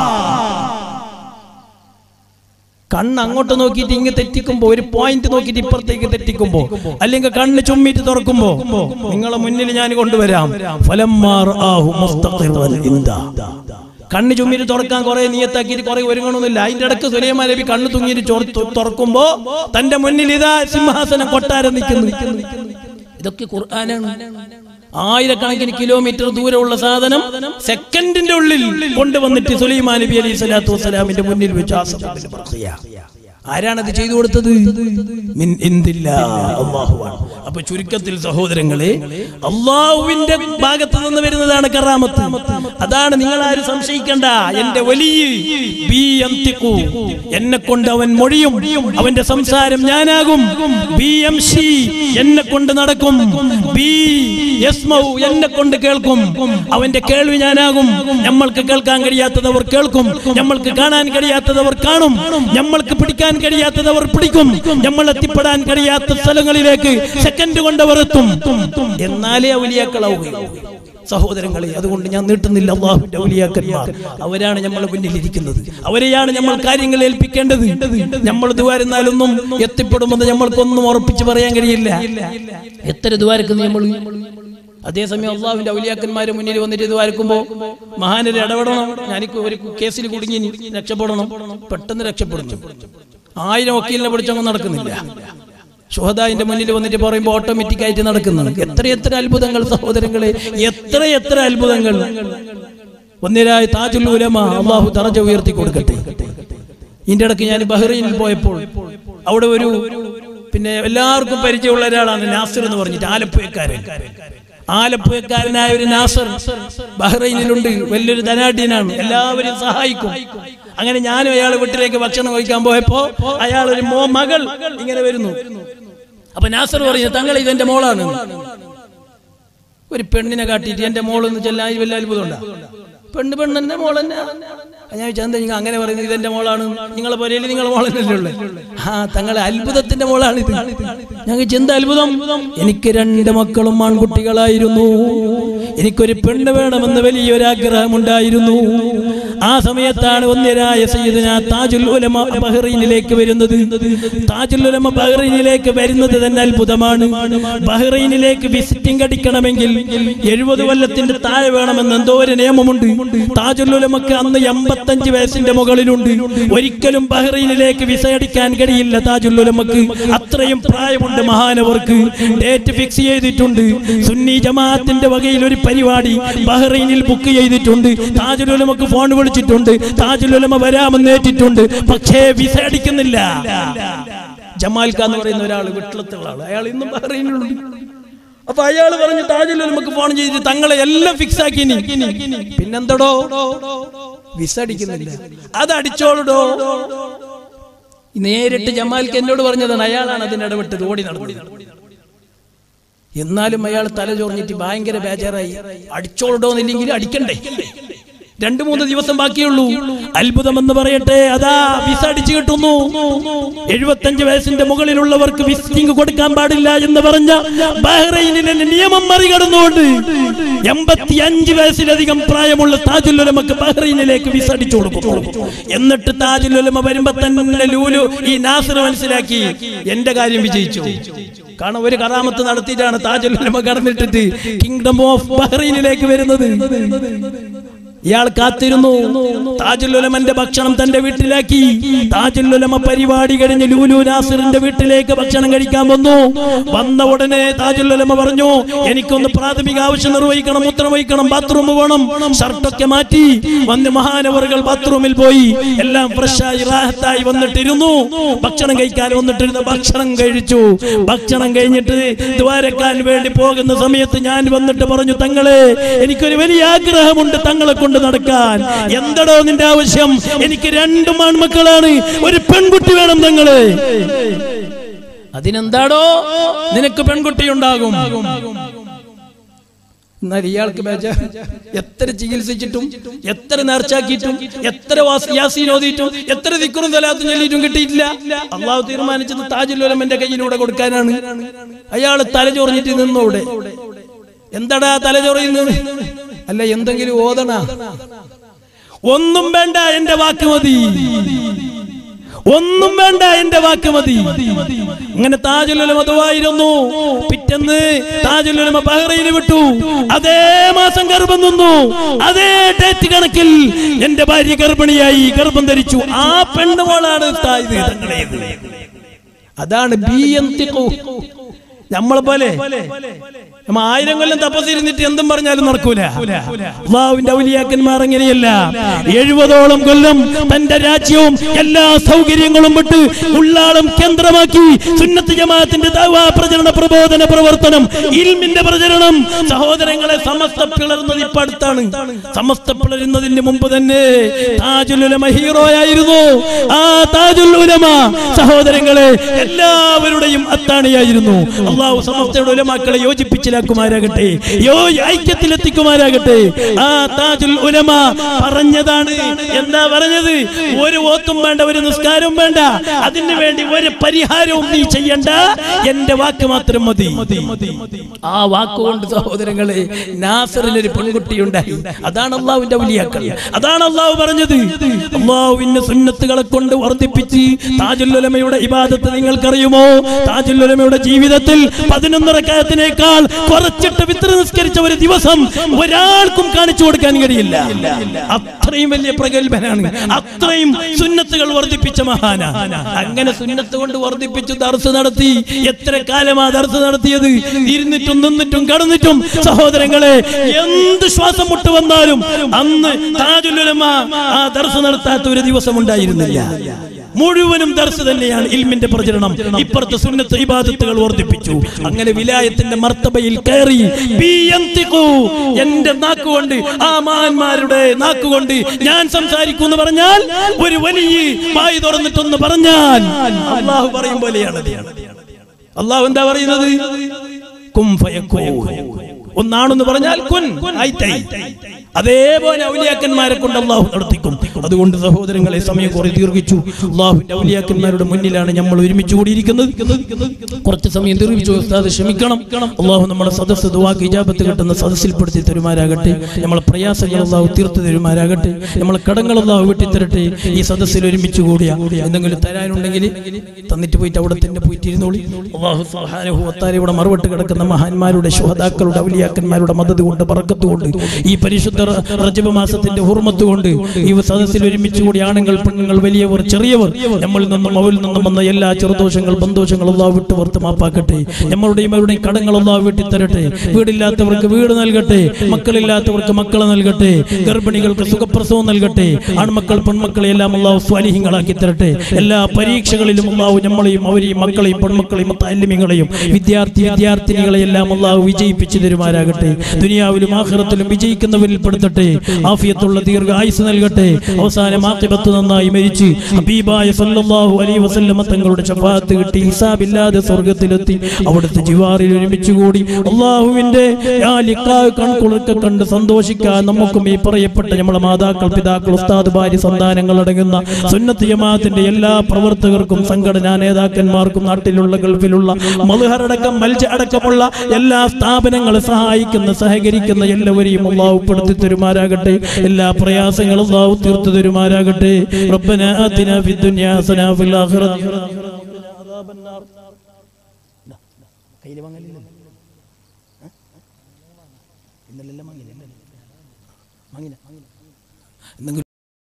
കണ്ണ് അങ്ങോട്ട് നോക്കിയിട്ട് ഇങ്ങ് തെറ്റിക്കുമ്പോ, ഒരു പോയിന്റ് നോക്കിയിട്ട് ഇപ്പുറത്തേക്ക് തെറ്റിക്കുമ്പോ, അല്ലെങ്കിൽ കണ്ണ് ചുമ്മിട്ട് തുറക്കുമ്പോ നിങ്ങളെ മുന്നിൽ ഞാൻ കൊണ്ടുവരാം. ഫലമ്മാ റആഹു മുസ്തഖിറൻ ഇൻദ. കണ്ണ് ചുമ്മിട്ട് തുറക്കാൻ കുറെ നിയത്താക്കിയിട്ട് കുറെ ഒരുങ്ങണമെന്നില്ല. അതിന്റെ ഇടക്ക് സുലൈമാൻ നബി കണ്ണ് തുങ്ങിയിട്ട് തുറക്കുമ്പോ തന്റെ മുന്നിൽ ഇതാ സിംഹാസനം കൊട്ടാരം നിൽക്കുന്നു. ഇതൊക്കെ ഖുർആനാണ്. ആയിരക്കണക്കിന് കിലോമീറ്റർ ദൂരമുള്ള സാധനം സെക്കൻഡിന്റെ ഉള്ളിൽ കൊണ്ടുവന്നിട്ട് സുലൈമാൻ നബി അലൈഹി സ്വലാത്തു വസ്സലാമിന്റെ മുന്നിൽ വെച്ച് ആരാണത് ചെയ്തു കൊടുത്തത്? മിൻ ഇൻദില്ലാഹ്, അല്ലാഹുവാണ്. അപ്പൊ ചുരുക്കത്തിൽ സഹോദരങ്ങളെ, അല്ലാഹുവിന്റെ ഭാഗത്ത് നിന്ന് വരുന്നതാണ് കറാമത്ത്. അതാണ് നിങ്ങൾ ആരും സംശയിക്കണ്ട. എന്റെ വലിയ എന്നെ കൊണ്ട് അവൻ മൊഴിയും, അവന്റെ സംസാരം ഞാനാകും. എന്നെ കൊണ്ട് നടക്കും. എന്നെ കൊണ്ട് കേൾക്കും, അവന്റെ കേൾവി ഞാനാകും. നമ്മൾക്ക് കേൾക്കാൻ കഴിയാത്തതവർ കേൾക്കും, നമ്മൾക്ക് കാണാൻ കഴിയാത്തതവർ കാണും, നമ്മൾക്ക് പിടിക്കാൻ കഴിയാത്തതവർ പിടിക്കും, നമ്മൾ എത്തിപ്പെടാൻ കഴിയാത്ത സ്ഥലങ്ങളിലേക്ക് സെക്കൻഡ് കൊണ്ടവർ എത്തും. എന്നാലേ ഔലിയാക്കളാവുകയുള്ളൂ സഹോദരങ്ങളെ. അതുകൊണ്ട് ഞാൻ നീട്ടുന്നില്ല. അല്ലാഹുവിന്റെ ഔലിയാക്കന്മാർ അവരാണ് നമ്മൾ മുന്നിലിരിക്കുന്നത്. അവരെയാണ് നമ്മൾ കാര്യങ്ങൾ ഏൽപ്പിക്കേണ്ടത്. നമ്മൾ ദുആരുന്നാലൊന്നും എത്തിപ്പെടുമെന്ന് നമ്മൾക്കൊന്നും ഉറപ്പിച്ച് പറയാൻ കഴിയില്ല. എത്ര ദുആരക്കുന്നു നമ്മൾ. അതേസമയം അള്ളാഹുവിന്റെ ഔലിയാക്കന്മാര് മുന്നിൽ വന്നിട്ട് ദുആരക്കുമ്പോ മഹാനര് ഇടപെടണം. ഞാനിക്ക് ഒരു കേസിൽ കുടുങ്ങി രക്ഷപ്പെടണം, പെട്ടെന്ന് രക്ഷപ്പെടുന്നു. 1000 വക്കീലിനെ പിടിച്ചൊന്നും നടക്കുന്നില്ല. ശുഹദാഇന്റെ മുന്നിൽ വന്നിട്ട് പറയുമ്പോൾ ഓട്ടോമാറ്റിക് ആയിട്ട് നടക്കുന്നത്. എത്ര അത്ഭുതങ്ങൾ സഹോദരങ്ങളെ, എത്ര അത്ഭുതങ്ങൾ. ഒന്നിരായ താജുൽ ഉലമ അല്ലാഹു ദറജ ഉയർത്തി കൊടുക്കട്ടെ. ഇതിന്റെ ഇടയ്ക്ക് ഞാൻ ബഹ്റൈനിൽ പോയപ്പോൾ അവിടെ ഒരു എല്ലാവർക്കും പരിചയമുള്ള ഒരാളാണ് നാസിർ എന്ന് പറഞ്ഞിട്ട്, ആലപ്പുഴക്കാരനായ ഒരു നാസർ ബഹ്റൈനിലുണ്ട്. വലിയൊരു ധനാഢ്യനാണ്, എല്ലാവരും സഹായിക്കും. അങ്ങനെ ഞാനും അയാൾ വീട്ടിലേക്ക് ഭക്ഷണം കഴിക്കാൻ പോയപ്പോ അയാൾ ഒരു മകൾ ഇങ്ങനെ വരുന്നു. അപ്പൊ നാസർ പറഞ്ഞു, തങ്ങൾ ഇതെന്റെ മോളാണ്. ഒരു പെണ്ണിനെ കാട്ടിയിട്ട് എന്റെ മോളെന്ന് ചെല്ലാൻ വലിയ അത്ഭുതം ഉണ്ടാ. പെണ്ണെന്റെ മോളെന്നെ. ഞാൻ ചോദിച്ചാൽ നിങ്ങൾ അങ്ങനെ പറയുന്നത്? ഇതെന്റെ മോളാണ്. നിങ്ങളെ പോലെയല്ലേ നിങ്ങളെ മോളല്ലേ ഉള്ളേ? തങ്ങളെ അത്ഭുതത്തിന്റെ മോളാണിത്. ഞങ്ങൾക്ക് എന്ത് അത്ഭുതം. എനിക്ക് 2 മക്കളും ആൺകുട്ടികളായിരുന്നു. എനിക്കൊരു പെണ്ണ് വേണമെന്ന് വലിയൊരാഗ്രഹം ഉണ്ടായിരുന്നു. ആ സമയത്താണ് ഒന്നിരായ സയ്യിദുനാ താജുൽ ഉലമ ബഹ്റൈനിലേക്ക് വരുന്നത്. താജുൽ ഉലമ ബഹ്റൈനിലേക്ക് വരുന്നത് തന്നെ അത്ഭുതമാണ്. ബഹ്റൈനിലേക്ക് വിസിറ്റിംഗ് അടിക്കണമെങ്കിൽ 70 കൊല്ലത്തിന്റെ താഴെ വേണമെന്ന് എന്തോ ഒരു നിയമമുണ്ട്. താജുൽ ഉലമക്ക് അന്ന് 85 വയസ്സിന്റെ മുകളിലുണ്ട്. ഒരിക്കലും ബഹ്റൈനിലേക്ക് വിസ അടിക്കാൻ കഴിയില്ല താജുൽ ഉലമക്ക്. അത്രയും പ്രായമുണ്ട് മഹാനവർക്ക്. ഡേറ്റ് ഫിക്സ് ചെയ്തിട്ടുണ്ട്. സുന്നി ജമാഅത്തിന്റെ വകയിൽ ഒരു പരിപാടി ബഹ്റൈനിൽ ബുക്ക് ചെയ്തിട്ടുണ്ട്. താജുൽ ഉലമക്ക് ഫോൺ വിളിച്ചിട്ടുണ്ട്. താജുൽ ഉലമ വരാമെന്ന് ഏറ്റിട്ടുണ്ട്. പക്ഷേ വിസ അടിക്കുന്നില്ല. ജമാൽ ഖാൻ എന്ന് പറയുന്ന ഒരാൾ, വീട്ടിലത്തുള്ള ആൾ, അയാൾ ഇന്നും ബഹ്റൈനിലുണ്ട്. അപ്പൊ അയാൾ പറഞ്ഞു, താജുൽ ഉലമക്ക് ഫോൺ ചെയ്തിട്ട് തങ്ങളെ എല്ലാം ഫിക്സ് ആക്കി. പിന്നെന്തടോ വിസ അടിക്കുന്നില്ല? അത് അടിച്ചോളൂടോ. നേരിട്ട് ജമാൽക്ക് എന്നോട് പറഞ്ഞതാണ്. അയാളാണ് അതിന് ഇടപെട്ടത്, ഓടി നടന്നത്. എന്നാലും അയാൾ തല ചൊറിഞ്ഞിട്ട് ഭയങ്കര ബേജാറായി. അടിച്ചോളൂടോന്നില്ലെങ്കിൽ അടിക്കണ്ടേ? 2-3 ദിവസം ബാക്കിയുള്ളൂ. അത്ഭുതമെന്ന് പറയട്ടെ, അതാ വിസ അടിച്ചു കിട്ടുന്നു. 75 വയസ്സിന്റെ മുകളിലുള്ളവർക്ക് വിസിറ്റിംഗ് കൊടുക്കാൻ പാടില്ല എന്ന് പറഞ്ഞ ബഹ്റൈനിലെ നിയമം മറികടന്നുകൊണ്ട് 85 വയസ്സിലധികം പ്രായമുള്ള താജുൽ ഉലമക്ക് ബഹ്റൈനിലേക്ക് വിസ അടിച്ചു കൊടുക്കുന്നു. എന്നിട്ട് താജുൽ ഉലമ വരുമ്പോ തന്നെ ലൂലു ഈ നാസിർ മനസ്സിലാക്കി, എന്റെ കാര്യം വിജയിച്ചു. കാരണം ഒരു കറാമത്ത് നടത്തിയിട്ടാണ് താജുൽ ഉലമ കടന്നിട്ടിട്ട് കിങ്ഡം ഓഫ് ബഹ്റൈനിലേക്ക് വരുന്നത്. ഇയാൾ കാത്തിരുന്നു. താജുൽ ഉലമന്റെ ഭക്ഷണം തന്റെ വീട്ടിലാക്കി. താജുൽ ഉലമ പരിപാടി കഴിഞ്ഞ് ലൂലു നാസിറിന്റെ വീട്ടിലേക്ക് ഭക്ഷണം കഴിക്കാൻ വന്നു. വന്ന ഉടനെ താജുൽ ഉലമ പറഞ്ഞു, എനിക്കൊന്ന് പ്രാഥമിക ആവശ്യം നിർവഹിക്കണം, മൂത്രം വഹിക്കണം, ബാത്റൂം പോകണം. ഷർട്ടൊക്കെ മാറ്റി വന്ന് മഹാനവറുകൾ ബാത്റൂമിൽ പോയി എല്ലാം ഫ്രഷായി റാഹത്തായി വന്നിട്ടിരുന്നു. ഭക്ഷണം കഴിക്കാൻ വന്നിട്ടിരുന്നു. ഭക്ഷണം കഴിച്ചു. ഭക്ഷണം കഴിഞ്ഞിട്ട് ദ്വാരക്കാൻ വേണ്ടി പോകുന്ന സമയത്ത് ഞാൻ വന്നിട്ട് പറഞ്ഞു, തങ്ങളെ എനിക്കൊരു വലിയ ആഗ്രഹമുണ്ട് തങ്ങളെ കൊണ്ട് നടക്കാൻ. എന്തടോ നിന്റെ ആവശ്യം? എനിക്ക് 2 ആൺമക്കളാണ്, ഒരു പെൺകുട്ടി വേണം തങ്ങളെ. അതിനെന്താടോ, നിനക്ക് പെൺകുട്ടി ഉണ്ടാകും. എന്നാൽ ഇയാൾക്ക് എത്ര ചികിത്സിച്ചിട്ടും എത്ര നേർച്ചാക്കിയിട്ടും എത്ര യാസീൻ ഓതിയിട്ടും എത്ര ദിക്റും സലാത്തും ചൊല്ലിയിട്ടും കിട്ടിയിട്ടില്ല. അള്ളാഹു തീരുമാനിച്ചത് താജുൽ ഉലമന്റെ കയ്യിലൂടെ കൊടുക്കാനാണ്. അയാൾ തലചൊറിഞ്ഞിട്ട് നിന്നോടെ. എന്താടാ തലചൊറിയുന്നത്? അല്ല എന്തെങ്കിലും ഓതണ? ഒന്നും വേണ്ട, എന്റെ വാക്ക് മതി. ഒന്നും വേണ്ട, എന്റെ വാക്ക് മതി. അങ്ങനെ താജുൽ ഉലമ ദുആയിരുന്നു. പിറ്റേന്ന് താജുൽ ഉലമ ബഹ്റൈന് വിട്ടു. അതേ മാസം ഗർഭം നിന്നു. അതേ ഡേറ്റ് കണക്കിൽ എന്റെ ഭാര്യ ഗർഭിണിയായി, ഗർഭം ധരിച്ചു. ആ പെണ്ണുമോളാണ് അതാണ് നമ്മളെ പോലെ 1000 കൊല്ലം തപസ്സിരുന്നിട്ട് എന്തും പറഞ്ഞാലും നടക്കൂല. അല്ലാഹുവിന്റെ ഔലിയാക്കന്മാർ അങ്ങനെയല്ല. 70ഓളം കൊല്ലം തന്റെ രാജ്യവും എല്ലാ സൗകര്യങ്ങളും വിട്ട് ഉള്ളാളം കേന്ദ്രമാക്കി സുന്നത്ത് ജമാഅത്തിന്റെ ദഅവാ പ്രചരണ പ്രബോധന പ്രവർത്തനം, ഇൽമിന്റെ പ്രചരണം. സഹോദരങ്ങളെ, സമസ്ത പിളർന്നത് ഇപ്പൊ അടുത്താണ്. സമസ്ത പിളരുന്നതിന് മുമ്പ് തന്നെ താജുൽ ഉലമ ഹീറോയായിരുന്നു. ആ താജുൽ ഉലമ സഹോദരങ്ങളെ എല്ലാവരുടെയും അത്താണിയായിരുന്നു. അല്ലാഹു സമസ്തയുടെ ഉലമാക്കളെ യോജിപ്പിച്ചിലാക്കുമാരാകട്ടെ, ഐക്യത്തിലെത്തിക്കുമാരാകട്ടെ. ആ താജുൽ ഉലമ പറഞ്ഞതാണ്. എന്താ പറഞ്ഞത്? ഒരു ഓത്തും വേണ്ട, ഒരു നിസ്കാരവും വേണ്ട, അതിനു വേണ്ടി ഒരു പരിഹാരവും നീ ചെയ്യണ്ട, എന്റെ വാക്ക് മാത്രം മതി. ആ വാക്കുകൊണ്ട് സഹോദരങ്ങളെ നാസറിലൊരു പെൺകുട്ടി ഉണ്ടായി. അതാണ് അള്ളാഹുവിന്റെ ഔലിയാക്കൾ. അതാണ് അള്ളാഹു പറഞ്ഞത്. അള്ളാഹുവിന്റെ സുന്നത്തുകളെ കൊണ്ട് വർദ്ധിപ്പിച്ച് താജുൽ ഉലമയുടെ ഇബാദത്ത് നിങ്ങൾക്കറിയുമോ? താജുൽ ഉലമയുടെ ജീവിതത്തിൽ 11 റക്അത്തിനേക്കാൾ കുറച്ചിട്ട് വിത്ർ നിസ്കരിച്ച ഒരു ദിവസം ഒരാൾക്കും കാണിച്ചു കൊടുക്കാൻ കഴിയില്ല. അത്രയും വലിയ പ്രഗത്ഭനാണ്. അത്രയും സുന്നത്തുകൾ വർദ്ധിപ്പിച്ച മഹാന. അങ്ങനെ സുന്നത്ത് കൊണ്ട് വർദ്ധിപ്പിച്ചു ദർസ് നടത്തി. എത്ര കാലമാ ദർസ് നടത്തിയത്? ഇരുന്നിട്ടും നിന്നിട്ടും കടന്നിട്ടും. സഹോദരങ്ങളെ, എന്ത് ശ്വാസം മുട്ട് വന്നാലും അന്ന് താജുൽ ഉലമ ആ ദർസ് നടത്താത്ത ഒരു ദിവസം ഉണ്ടായിരുന്നില്ല. മുഴുവനും ദർസ് തന്നെയാണ്, ഇൽമിന്റെ പ്രചരണം. ഇപ്പുറത്തെ സുന്നത്ത് ഇബാദത്തുകൾ വർദ്ധിപ്പിച്ചു. അങ്ങനെ വിലായത്തിന്റെ മർത്തബയിൽ കയറി. എന്റെ നാക്കുകൊണ്ട്, ആ മഹാന്മാരുടെ നാക്കുകൊണ്ട് ഞാൻ സംസാരിക്കൂ എന്ന് പറഞ്ഞാൽ, ഒരു വലിയ വായി തുറന്നിട്ടൊന്ന് പറഞ്ഞാൽ അള്ളാഹു പറയും പോലെയാണ്. അള്ളാഹു എന്താ പറയുന്നത്? കുൻ ഫയകൂൻ. ഒന്നാണെന്ന് പറഞ്ഞാൽ കുൻ ആയിത്തായി. അതേപോലെ ഔലിയാക്കന്മാരെ കൊണ്ട് അള്ളാഹു നടത്തിക്കും. അതുകൊണ്ട് സഹോദരങ്ങളെ, സമയം കുറെ ദീർഘിച്ചു. അള്ളാഹുവിന്റെ ഔലിയാക്കന്മാരുടെ മുന്നിലാണ് നമ്മൾ ഒരുമിച്ച് കൂടിയിരിക്കുന്നത്. കുറച്ച് സമയം ദീർഘിച്ചു, ഉസ്താദ് ക്ഷമിക്കണം. അള്ളാഹു നമ്മുടെ സദസ്സ് ദുആക്ക് ഇജാബത്ത് കിട്ടുന്ന സദസ്സിൽപ്പെടുത്തി തരുമാരാകട്ടെ. നമ്മളെ പ്രയാസങ്ങൾ അള്ളാഹു തീർത്തു തരുമാരാകട്ടെ. നമ്മളെ കടങ്ങൾ അള്ളാഹു വെട്ടിത്തരട്ടെ. ഈ സദസ്സിൽ ഒരുമിച്ച് കൂടിയ എന്തെങ്കിലും തരാനുണ്ടെങ്കിൽ തന്നിട്ട് പോയിട്ട് അവിടെ തന്നെ പോയിട്ട് ഇരുന്നോളി. അള്ളാഹു സുബ്ഹാനഹു വ തആല ഇവിടെ മറുപട്ട് കിടക്കുന്ന മഹാന്മാരുടെ ശുഹദാക്കളുടെ ഔലിയാക്കന്മാരുടെ മദദ് കൊണ്ട് ബറക്കത്ത് കൊണ്ട് ഈ പരിശുദ്ധ റജബ് മാസത്തിന്റെ ഹുർമത്ത് കൊണ്ട് ഈ സദസ്സിൽ ഒരുമിച്ച് കൂടി ആണുങ്ങൾ, പെണ്ണുങ്ങൾ, വലിയവർ, ചെറിയവർ, നമ്മളിൽ നിന്നും അവരിൽ നിന്നും വന്ന എല്ലാ ചെറുദോഷങ്ങൾ, ബന്ധോഷങ്ങൾ അല്ലാഹു വിട്ട് പുറത്ത് മാപ്പാക്കട്ടെ. നമ്മളുടെയും അവരുടെയും കടങ്ങൾ അല്ലാഹു വെട്ടിത്തരട്ടെ. വീടില്ലാത്തവർക്ക് വീട് നൽകട്ടെ. മക്കളില്ലാത്തവർക്ക് മക്കളെ നൽകട്ടെ. ഗർഭിണികൾക്ക് സുഖപ്രസവം നൽകട്ടെ. ആൺമക്കൾ, പെൺമക്കളെ എല്ലാം അല്ലാഹു സ്വാലിഹീങ്ങളാക്കി തരട്ടെ. എല്ലാ പരീക്ഷകളിലും അല്ലാഹു നമ്മളെയും അവരെയും മക്കളെയും പെൺമക്കളെയും മുത്തഅല്ലിമീങ്ങളെയും വിദ്യാർത്ഥിനികളെയെല്ലാം അല്ലാഹു വിജയിപ്പിച്ചു തരുമാരാകട്ടെ. ദുനിയാവിലും ആഖിറത്തിലും വിജയിക്കുന്നവരിൽ പെടുത്തട്ടെ. ആഫിയത്തുള്ള ദീർഘായുസ് നൽകട്ടെ. അവസാനം ആഖിബത്ത് നന്നായി മരിച്ച് ഹബീബായ സല്ലല്ലാഹു അലൈഹി വസല്ലമ തങ്ങളുടെ ശഫാഅത്ത് കിട്ടി ഹിസാബില്ലാതെ സ്വർഗ്ഗത്തിലെത്തി അവിടുത്തെ ജിവാറിൽ ഒരുമിച്ച് കൂടി അല്ലാഹുവിന്റെ ആ ലിഖാ കൺകുളിർക്ക കണ്ട് സന്തോഷിക്കാൻ നമുക്കും ഈ പറയപ്പെട്ട നമ്മുടെ മാതാക്കൾ, പിതാക്കൾ, ഉസ്താദ്, ഭാര്യ, സന്താനങ്ങൾ അടങ്ങുന്ന സുന്നത്ത് ജമാഅത്തിന്റെ എല്ലാ പ്രവർത്തകർക്കും സംഘടനാ നേതാക്കന്മാർക്കും നാട്ടിലുള്ള ഗൾഫിലുള്ള മദ്ഹറടക്കം മൽജ അടക്കമുള്ള എല്ലാ സ്ഥാപനങ്ങളെ സഹായിക്കുന്ന സഹകരിക്കുന്ന എല്ലാവരെയും അല്ലാഹു പെടുത്തി തരുമാരാകട്ടെ. എല്ലാ പ്രയാസങ്ങളും അല്ലാഹു തീർത്തു തരുമാരാകട്ടെ. റബ്ബനാ ആതിനാ ഫിദ്ദുനിയാ ഹസന വഫിൽ ആഖിറതി ഹസന വഖിനാ അദാബന്നാർ. കയ്യിൽ വാങ്ങലില്ലല്ലോ. ഇന്നലെല്ലാം വാങ്ങിയില്ല, എന്തെങ്കിലും